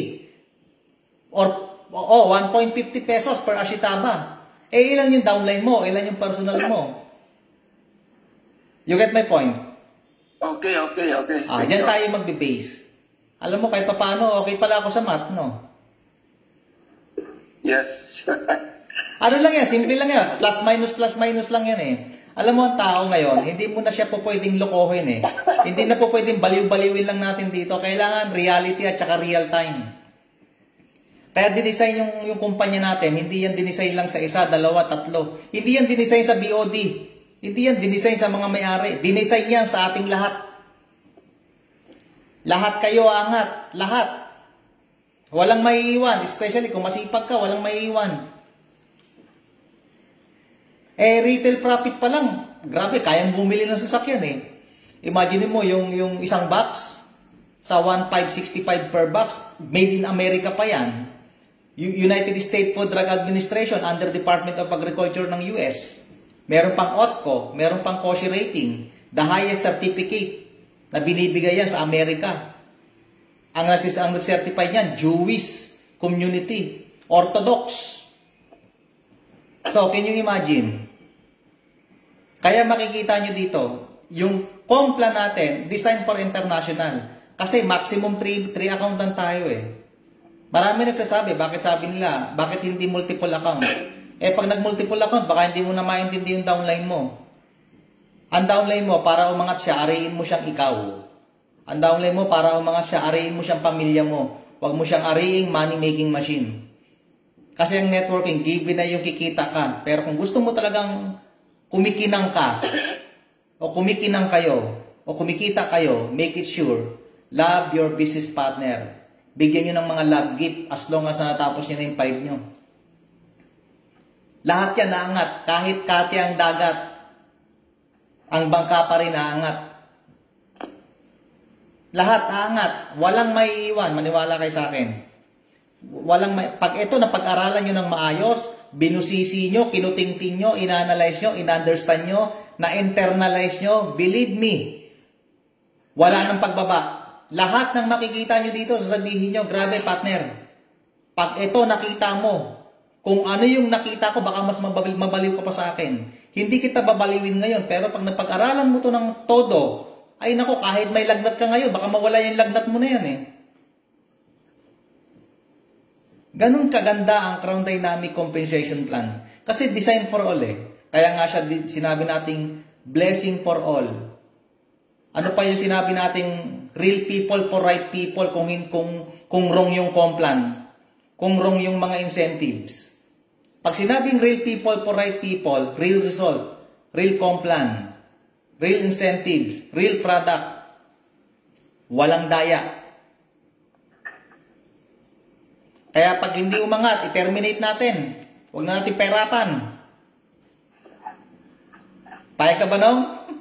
S4: Or 1.50 pesos per Acitaba. Eh, ilan yung downline mo? Ilan yung personal mo? You get my point?
S7: Okay.
S4: Diyan tayo magbe-base. Alam mo, kahit paano, okay pala ako sa math, no?
S7: Yes.
S4: Ano lang yan, simple lang yan. Plus minus lang yan eh. Alam mo, ang tao ngayon, hindi mo na siya po pwedeng lokohin eh. Hindi na po pwedeng baliw-baliwin lang natin dito. Kailangan reality at saka real time. Kaya dinesign yung kumpanya natin, hindi yan dinesign lang sa isa, dalawa, tatlo. Hindi yan dinesign sa BOD. Hindi yan dinesign sa mga may-ari. Dinesign yan sa ating lahat. Lahat kayo angat. Lahat. Walang maiiwan. Especially kung masipag ka, walang maiiwan. Eh, retail profit pa lang. Grabe, kayang bumili ng sasakyan eh. Imagine mo, yung isang box, sa 1,565 per box, made in America pa yan. United States Food Drug Administration under Department of Agriculture ng US. Meron pang OTCO, meron pang kosher rating, the highest certificate na binibigay yan sa Amerika. Ang nag-certify niyan, Jewish community, Orthodox. So, can you imagine? Kaya makikita nyo dito, yung Complan natin, design for international. Kasi maximum 3 accountant tayo eh. Marami nagsasabi, bakit sabi nila, bakit hindi multiple account? Eh pag nag-multiple account, baka hindi mo na maintindihan yung downline mo. Ang downline mo, para umangat siya, ariin mo siyang ikaw. Ang downline mo, para umangat siya, ariin mo siyang pamilya mo. Huwag mo siyang ariing money-making machine. Kasi ang networking, given na yung kikita ka. Pero kung gusto mo talagang kumikinang ka, o kumikinang kayo, o kumikita kayo, make it sure, love your business partner. Bigyan nyo ng mga love gift as long as natapos nyo na yung 5 nyo. Lahat yan naangat. Kahit kati ang dagat, ang bangka pa rin naangat. Lahat naangat. Walang may iwan. Maniwala kayo sa akin. Pag ito na pag-aralan nyo ng maayos, binusisi nyo, kinutingting nyo, inanalyze nyo, in-understand nyo, na-internalize nyo, believe me, wala nang pagbaba. Lahat ng makikita nyo dito, sasabihin nyo, grabe partner, pag ito nakita mo, kung ano yung nakita ko, baka mas mabaliw ka pa sa akin. Hindi kita babaliwin ngayon, pero pag napag-aralan mo to ng todo, ay nako, kahit may lagnat ka ngayon, baka mawala yung lagnat mo na yan eh. Ganun kaganda ang Crown Dynamic Compensation Plan. Kasi design for all eh. Kaya nga siya sinabi nating blessing for all. Ano pa yung sinabi nating real people for right people kung wrong yung complan, kung wrong yung mga incentives. Pag sinabing real people for right people, real result, real complan, real incentives, real product, walang daya. Kaya pag hindi umangat, i-terminate natin. Huwag na natin perapan. Payag ka ba, no?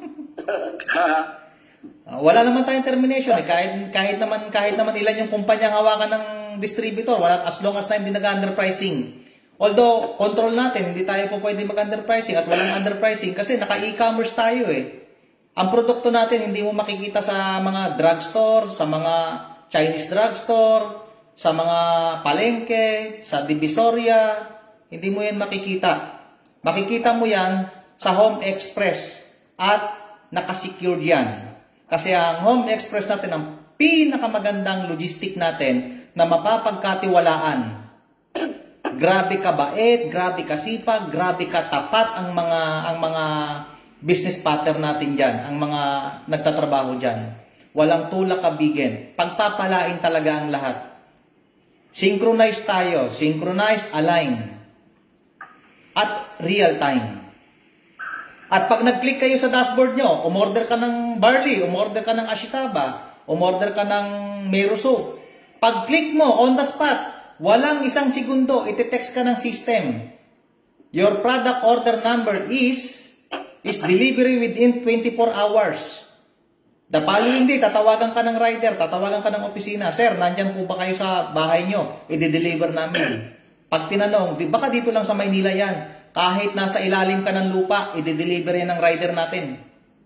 S4: Wala naman tayong termination. Kahit naman ilan yung kumpanya hawakan ng distributor, wala, as long as na hindi nag-underpricing. Although, control natin, hindi tayo po pwede mag-underpricing at walang underpricing kasi naka-e-commerce tayo eh. Ang produkto natin, hindi mo makikita sa mga drugstore, sa mga Chinese drugstore, sa mga palengke, sa Divisoria, hindi mo yan makikita. Makikita mo yan sa Home Express at nakasecured yan. Kasi ang Home Express natin ang pinakamagandang logistic natin na mapapagkatiwalaan. grabe ka bait, grabe ka sipag, grabe ka tapat ang mga business partner natin diyan, ang mga nagtatrabaho diyan. Walang tulak kabigin. Pagpapalain talaga ang lahat. Synchronize tayo, synchronize, align. At real time. At pag nag-click kayo sa dashboard nyo, umorder ka ng barley, umorder ka ng ashitaba, umorder ka ng meruso. Pag click mo, on the spot, walang isang segundo, iti-text ka ng system. Your product order number is delivery within 24 hours. The following day, tatawagan ka ng rider, tatawagan ka ng opisina. Sir, nandyan po ba kayo sa bahay nyo? I-deliver namin. Pag tinanong, baka dito lang sa Maynila yan. Kahit nasa ilalim ka ng lupa, i-deliver yan ng rider natin.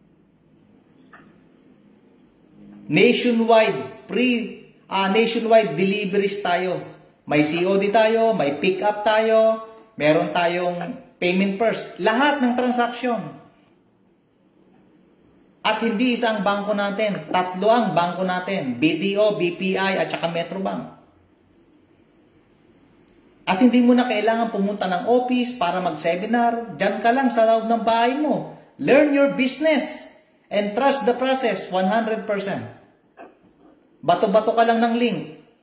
S4: Nationwide deliveries tayo. May COD tayo, may pick up tayo, meron tayong payment first. Lahat ng transaction. At hindi isang bangko natin, 3 ang bangko natin, BDO, BPI at saka Metrobank. At hindi mo na kailangan pumunta ng office para mag-seminar. Diyan ka lang sa loob ng bahay mo. Learn your business and trust the process 100%. Bato-bato ka lang ng link.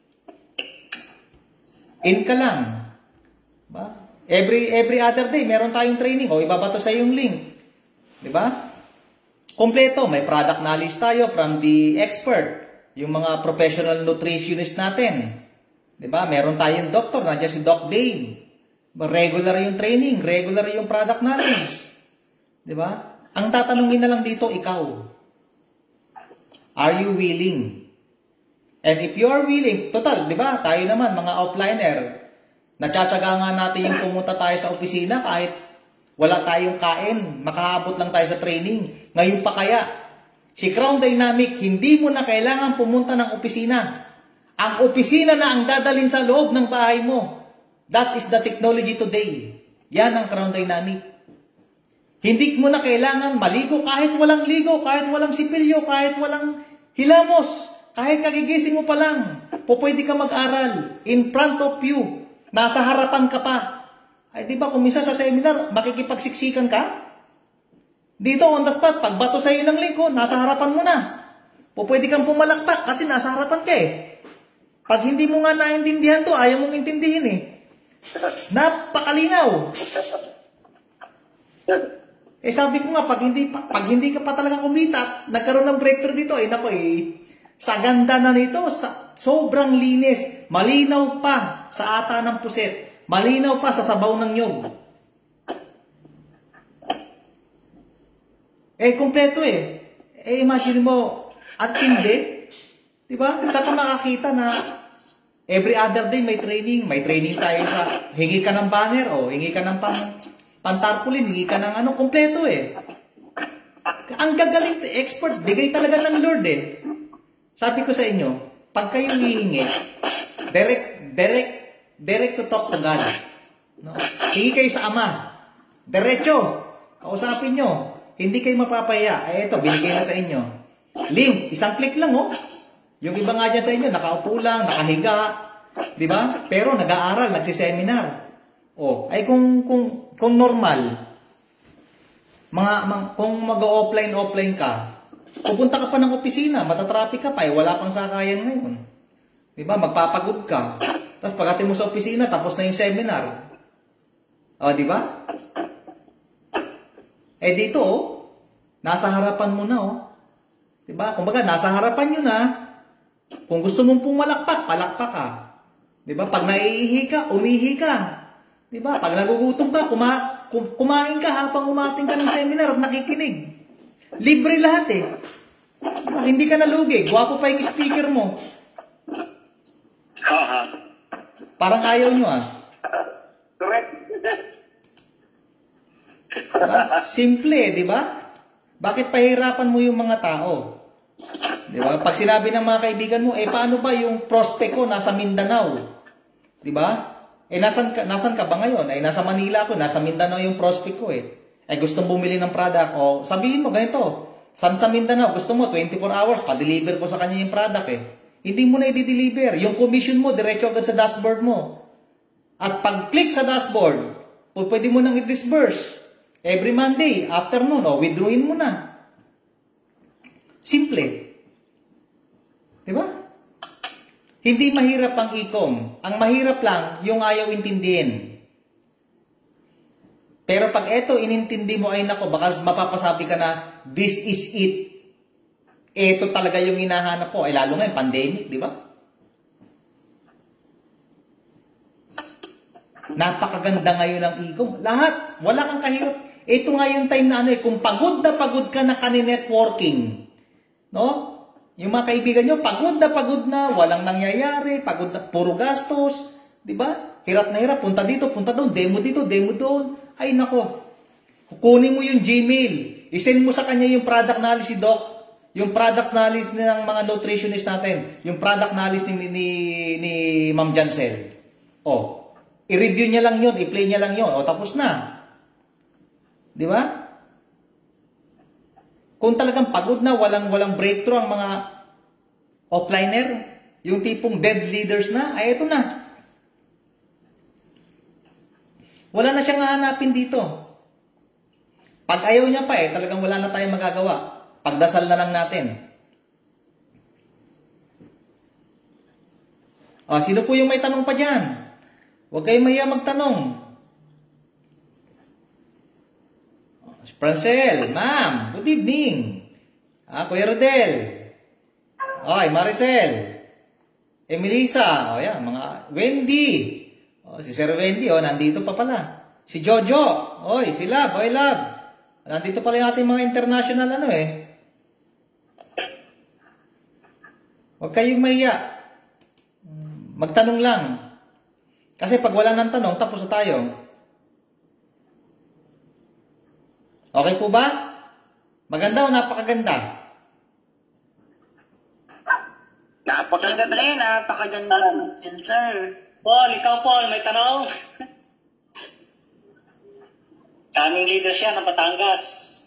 S4: In ka lang. Ba? Every other day, meron tayong training. O, ibabato sa yung link. Diba? Kompleto. May product knowledge tayo from the expert. Yung mga professional nutritionist natin. Diba? Meron tayong doktor, nandiyan si Doc Dave. Regular yung training, regular yung product knowledge. Diba? Ang tatanungin na lang dito, ikaw. Are you willing? And if you are willing, total, diba? Tayo naman, mga offliner, natsyatsaga nga natin yung pumunta tayo sa opisina kahit wala tayong kain, makahabot lang tayo sa training. Ngayon pa kaya, si Crown Dynamic, hindi mo na kailangan pumunta ng opisina. Ang opisina na ang dadalhin sa loob ng bahay mo. That is the technology today. Yan ang Crown Dynamic. Hindi mo na kailangan maligo kahit walang ligo, kahit walang sipilyo, kahit walang hilamos, kahit kagigising mo pa lang. Pwede ka mag-aral in front of you. Nasa harapan ka pa. Ay, di ba kung minsan sa seminar, makikipagsiksikan ka? Dito on the spot, pagbato sa iyo ng lingko, nasa harapan mo na. Pwede kang pumalakpak kasi nasa harapan ka eh. Pag hindi mo nga naintindihan to, ayaw mong intindihin eh. Napakalinaw. Eh sabi ko nga, pag hindi ka pa talaga kumita, nagkaroon ng breakthrough dito, nako sa ganda na nito, sobrang linis, malinaw pa sa ata ng puset, malinaw pa sa sabaw ng nyog. Kompleto imagine mo, at hindi, diba? Saan ka makakita na every other day may training tayo sa, hingi ka ng banner, hingi ka ng pantarpulin, hingi ka ng kompleto Ang gagaling, expert, bigay talaga ng Lord Sabi ko sa inyo, pag kayo hihingi, direct to talk to God. No? Hingi kayo sa Ama, diretso, kausapin nyo, hindi kayo mapapaya. Ito, binigay na sa inyo. Link, isang click lang Yung iba nga dyan sa inyo, nakaupo lang, nakahiga, di ba? Pero nag-aaral, nagsiseminar. Ay kung normal, kung mag-offline ka, pupunta ka pa ng opisina, matatraffic ka pa, wala pang sakayan ngayon. Di ba? Magpapagod ka. Tapos pagdating mo sa opisina, tapos na yung seminar. Di ba? Dito, nasa harapan mo na, di ba? Kumbaga, nasa harapan nyo na. Kung gusto mong pumalakpak, palakpak ka. Diba? Pag naiihi ka, umihi ka. Diba? Pag nagugutom ka, kumain ka habang umating ka ng seminar at nakikinig. Libre lahat Diba? Hindi ka nalugi. Gwapo pa yung speaker mo. Parang ayaw nyo
S6: Correct.
S4: Diba? Simple diba? Bakit pahirapan mo yung mga tao? Diba? Pag sinabi ng mga kaibigan mo, paano ba yung prospect ko nasa Mindanao? Diba? Nasan ka ba ngayon? Nasa Manila ako, nasa Mindanao yung prospect ko gustong bumili ng product. Sabihin mo ganito, saan sa Mindanao? Gusto mo 24 hours, pa-deliver ko sa kanya yung product Hindi mo na i-deliver. Yung commission mo, diretso agad sa dashboard mo. At pag-click sa dashboard, pwede mo nang i-disburse. Every Monday, afternoon, withdrawin mo na. Simple. Diba? Hindi mahirap ang e-com. Ang mahirap lang, yung ayaw intindihin. Pero pag eto, inintindi mo, ay nako, baka mapapasabi ka na, this is it. Eto talaga yung hinahanap ko. Ay lalo ngayon, pandemic, di ba? Napakaganda ngayon ng e-com. Lahat, wala kang kahirap. Ito nga yung time na kung pagod ka na kani-networking. No? Yung mga kaibigan nyo, pagod na, walang nangyayari, pagod na, puro gastos. Di ba? Hirap na hirap, punta dito, punta doon, demo dito, demo doon. Ay nako, kukunin mo yung Gmail, isend mo sa kanya yung product knowledge si Doc, yung product knowledge ng mga nutritionist natin, yung product knowledge ni Ma'am Jancel. I-review niya lang yun, i-play niya lang yun, tapos na. Di ba? Kung talagang pagod na, walang breakthrough ang mga offliner, yung tipong dead leaders na, ay ito na. Wala na siyang hahanapin dito. Pag ayaw niya pa talagang wala na tayong magagawa. Pagdasal na lang natin. Sino po yung may tanong pa dyan? Huwag kayong mahiya magtanong. Francel, ma'am, good evening. Kuya Rodel. Maricel. Emelisa. Yan, mga Wendy. Si Sir Wendy, nandito pa pala. Si Jojo. Si Lab, Lab. Nandito pala yung ating mga international Huwag kayong mahiya. Magtanong lang. Kasi pag wala ng tanong, tapos na tayo. Okay po ba? Maganda o napakaganda?
S3: Napakaganda yan, sir.
S5: Paul, ikaw Paul, may tanong? Kaming leader siya ng Batangas.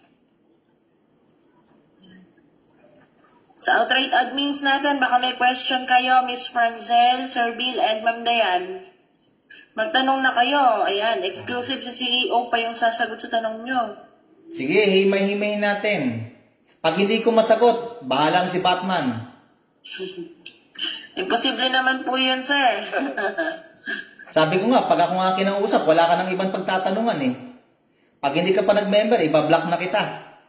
S3: Sa outright admins natin, baka may question kayo, Miss Francel, Sir Bill, and Ma'am Dayan. Magtanong na kayo. Ayan, exclusive sa CEO pa yung sasagot sa tanong nyo.
S4: Sige, himay-himay natin. Pag hindi ko masagot, bahala si Batman.
S3: Imposible naman po yun, sir.
S4: Sabi ko nga, pag ako nga kinausap, wala ka ng ibang pagtatanungan Pag hindi ka pa nag-member, ibablock na kita.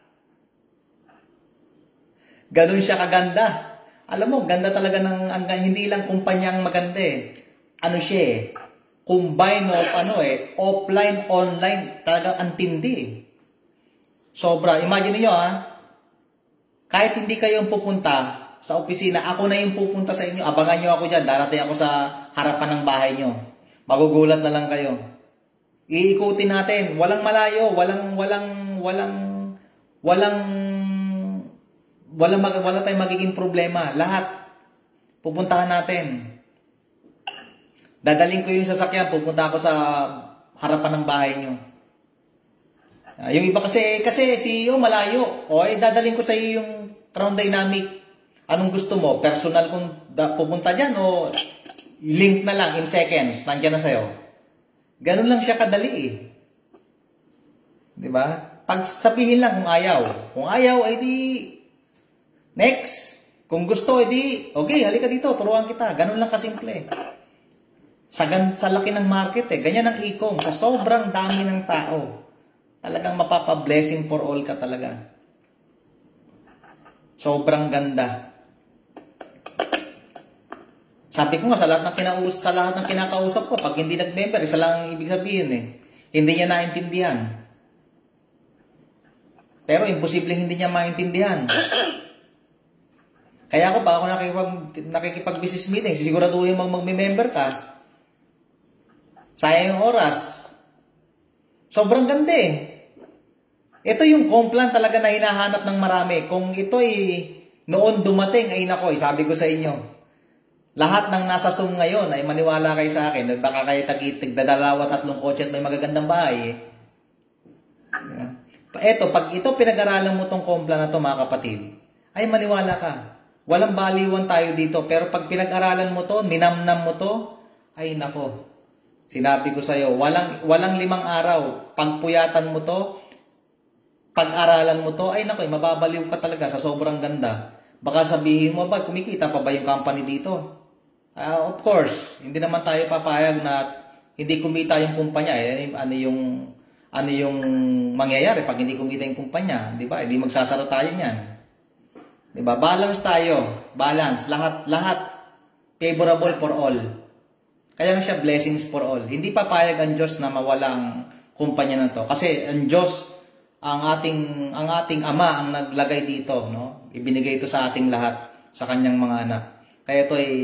S4: Ganun siya kaganda. Alam mo, ganda talaga hindi lang kumpanya ang maganda Ano siya combine of offline, online, talagang antindi Sobra. Imagine niyo kahit hindi kayo pupunta sa opisina, ako na yung pupunta sa inyo. Abangan nyo ako dyan. Darating ako sa harapan ng bahay nyo. Magugulat na lang kayo. Iikutin natin. Walang malayo. Wala tayong magiging problema. Lahat. Pupuntahan natin. Dadaling ko yung sasakyan. Pupunta ako sa harapan ng bahay nyo. Yung iba kasi CEO malayo. Dadaling ko sa iyo yung Crown Dynamic. Anong gusto mo? Personal kung pupunta dyan o link na lang in seconds, nandiyan na sa'yo. Ganun lang siya kadali Diba? Pag sabihin lang kung ayaw. Kung ayaw, di next. Kung gusto, di okay, halika dito, turuan kita. Ganun lang kasimple. Sa laki ng market ganyan ang e-com. Sa sobrang dami ng tao. Talagang mapapa-blessing for all ka talaga. Sobrang ganda. Sabi ko nga, sa lahat ng kinakausap ko, pag hindi nag-member, isa lang ang ibig sabihin Hindi niya naintindihan. Pero imposible hindi niya maintindihan. Kaya ako, pag ako nakikipag-business meeting, sisiguraduhin mong mag-member ka. Sayang yung oras. Sobrang ganda Ito yung complan talaga na hinahanap ng marami. Kung ito'y noon dumating, ay nako, sabi ko sa inyo, lahat ng nasa Zoom ngayon ay maniwala kayo sa akin. Baka kayo tigdadalawa 3 kotse at may magagandang bahay Eto, pag ito pinag-aralan mo tong complan na to mga kapatid, ay maniwala ka. Walang baliwan tayo dito. Pero pag pinag-aralan mo to, ninamnam mo to, ay nako, Sinabi ko sa'yo, walang 5 araw. Pagpuyatan mo to, pag-aralan mo to, ay naku, mababaliw ka talaga sa sobrang ganda. Baka sabihin mo, ba, kumikita pa ba yung company dito? Of course, hindi naman tayo papayag na hindi kumita yung kumpanya. Ano yung mangyayari pag hindi kumita yung kumpanya? Di ba? Hindi magsasara tayo niyan. Di ba? Balance tayo. Balance. Lahat favorable for all. Kaya nga siya blessings for all. Hindi papayag ang Diyos na mawalang kumpanya na to. Kasi ang Diyos, ang ating Ama ang naglagay dito, no? Ibinigay ito sa ating lahat, sa kanyang mga anak. Kaya ito ay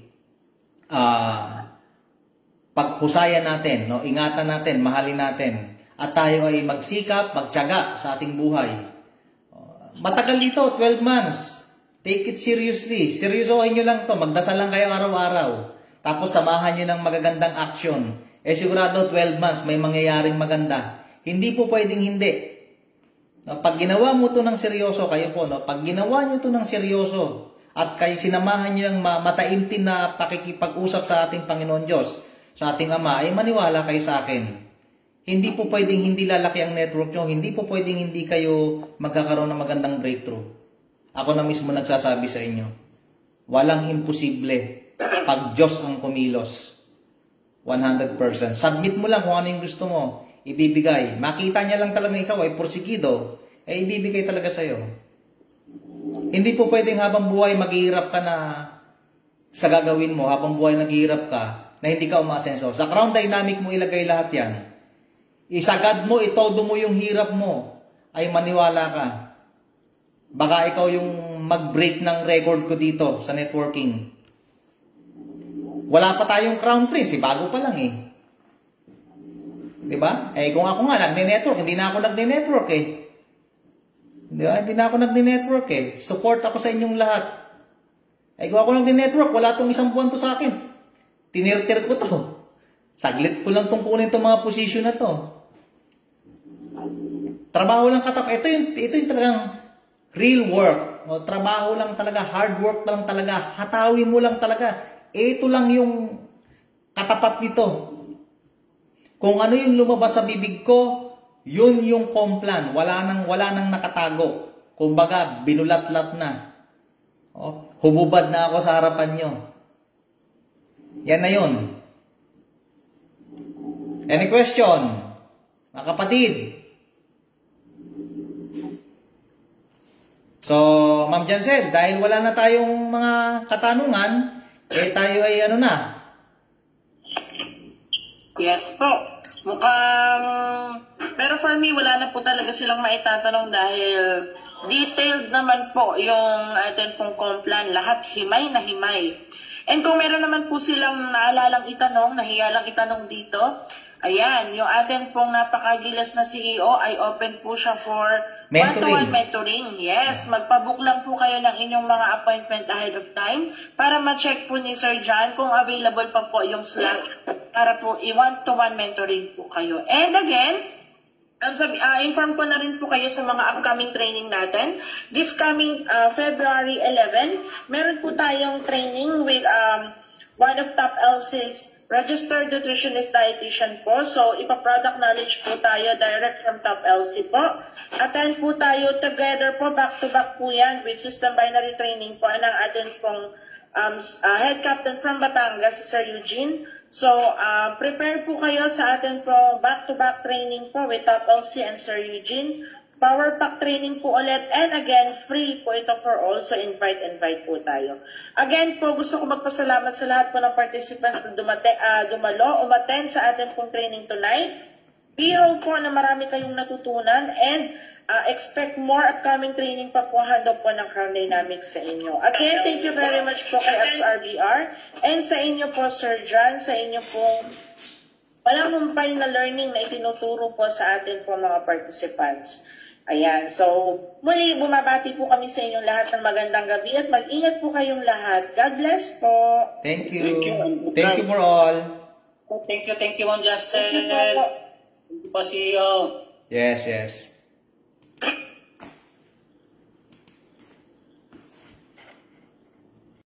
S4: paghusayan natin, no? Ingatan natin, mahalin natin. At tayo ay magsikap, magtiyaga sa ating buhay. Matagal dito, 12 months. Take it seriously. Seryosohin nyo lang to. Magdasal lang kayo araw-araw. Tapos samahan nyo ng magagandang action. Sigurado 12 months may mangyayaring maganda. Hindi po pwedeng hindi. No, pag ginawa mo to ng seryoso, kayo po, no? Pag ginawa nyo to ng seryoso at kayo sinamahan nyo ng mataimtim na pakikipag-usap sa ating Panginoon Diyos, sa ating Ama, ay maniwala kayo sa akin. Hindi po pwedeng hindi lalaki ang network nyo. Hindi po pwedeng hindi kayo magkakaroon ng magandang breakthrough. Ako na mismo nagsasabi sa inyo. Walang imposible pag Diyos ang kumilos. 100%. Submit mo lang kung ano yung gusto mo. Ibibigay. Makita niya lang talaga ikaw ay porsigido, ibibigay talaga sa'yo. Hindi po pwedeng habang buhay maghihirap ka na sa gagawin mo, habang buhay naghihirap ka, na hindi ka umasenso. Sa Crown Dynamic mo ilagay lahat yan. Isagad mo, itodo mo yung hirap mo, ay maniwala ka. Baka ikaw yung mag-break ng record ko dito sa networking. Wala pa tayong Crown Prince, bago pa lang eh. Diba? Kung ako nga nagne-network, hindi na ako nagne-network eh. Diba? Hindi na ako nagne-network eh. Support ako sa inyong lahat. Kung ako nagne-network, wala tong 1 buwan to sa akin. Tinirtir ko to. Saglit ko lang tong kunin tong mga position na to. Trabaho lang katap. Ito yung talagang real work. No? Trabaho lang talaga, hard work lang talaga. Hatawin mo lang talaga. Ito lang yung katapat nito. Kung ano yung lumabas sa bibig ko, yun yung komplan. Wala nang nakatago. Kumbaga, binulat-lat na. Hububad na ako sa harapan nyo. Yan na yun. Any question? Mga kapatid? So, Ma'am Jancel, dahil wala na tayong mga katanungan, tayo ay ano na?
S3: Yes po. Mukhang... Pero for me, wala na po talaga silang maitatanong dahil detailed naman po yung atin pong komplan. Lahat himay na himay. And kung meron naman po silang naalalang itanong, nahiya lang itanong dito, ayan, yung atin pong napakagilas na CEO ay open po siya for one-to-one mentoring. Yes, magpabook lang po kayo ng inyong mga appointment ahead of time para ma-check po ni Sir John kung available pa po yung slot para po i-one-to-one mentoring po kayo. And again, inform ko na rin po kayo sa mga upcoming training natin. This coming February 11, meron po tayong training with one of Top LC's registered nutritionist dietitian po. So, ipa-product knowledge po tayo direct from Top LC po. Attend po tayo together po, back-to-back po yan with system binary training po ng atin pong head captain from Batangas, si Sir Eugene. So, prepare po kayo sa atin po back-to-back training po with Top LC and Sir Eugene. Power pack training po ulit. And again, free po ito for all. So, invite po tayo. Again po, gusto ko magpasalamat sa lahat po ng participants na umattend sa atin pong training tonight. Biro po na marami kayong natutunan and expect more upcoming training pa po handa po ng Crown Dynamics sa inyo. Again, thank you very much po kay XRBR and sa inyo po, Sir John, sa inyo po walang humpay na learning na itinuturo po sa atin po mga participants. Ayan, so muli bumabati po kami sa inyong lahat ng magandang gabi at mag-ingat po kayong lahat. God bless po.
S4: Thank you. Thank you for all.
S5: Thank you, Ma'am Justin. Thank you po, CEO.
S4: Yes.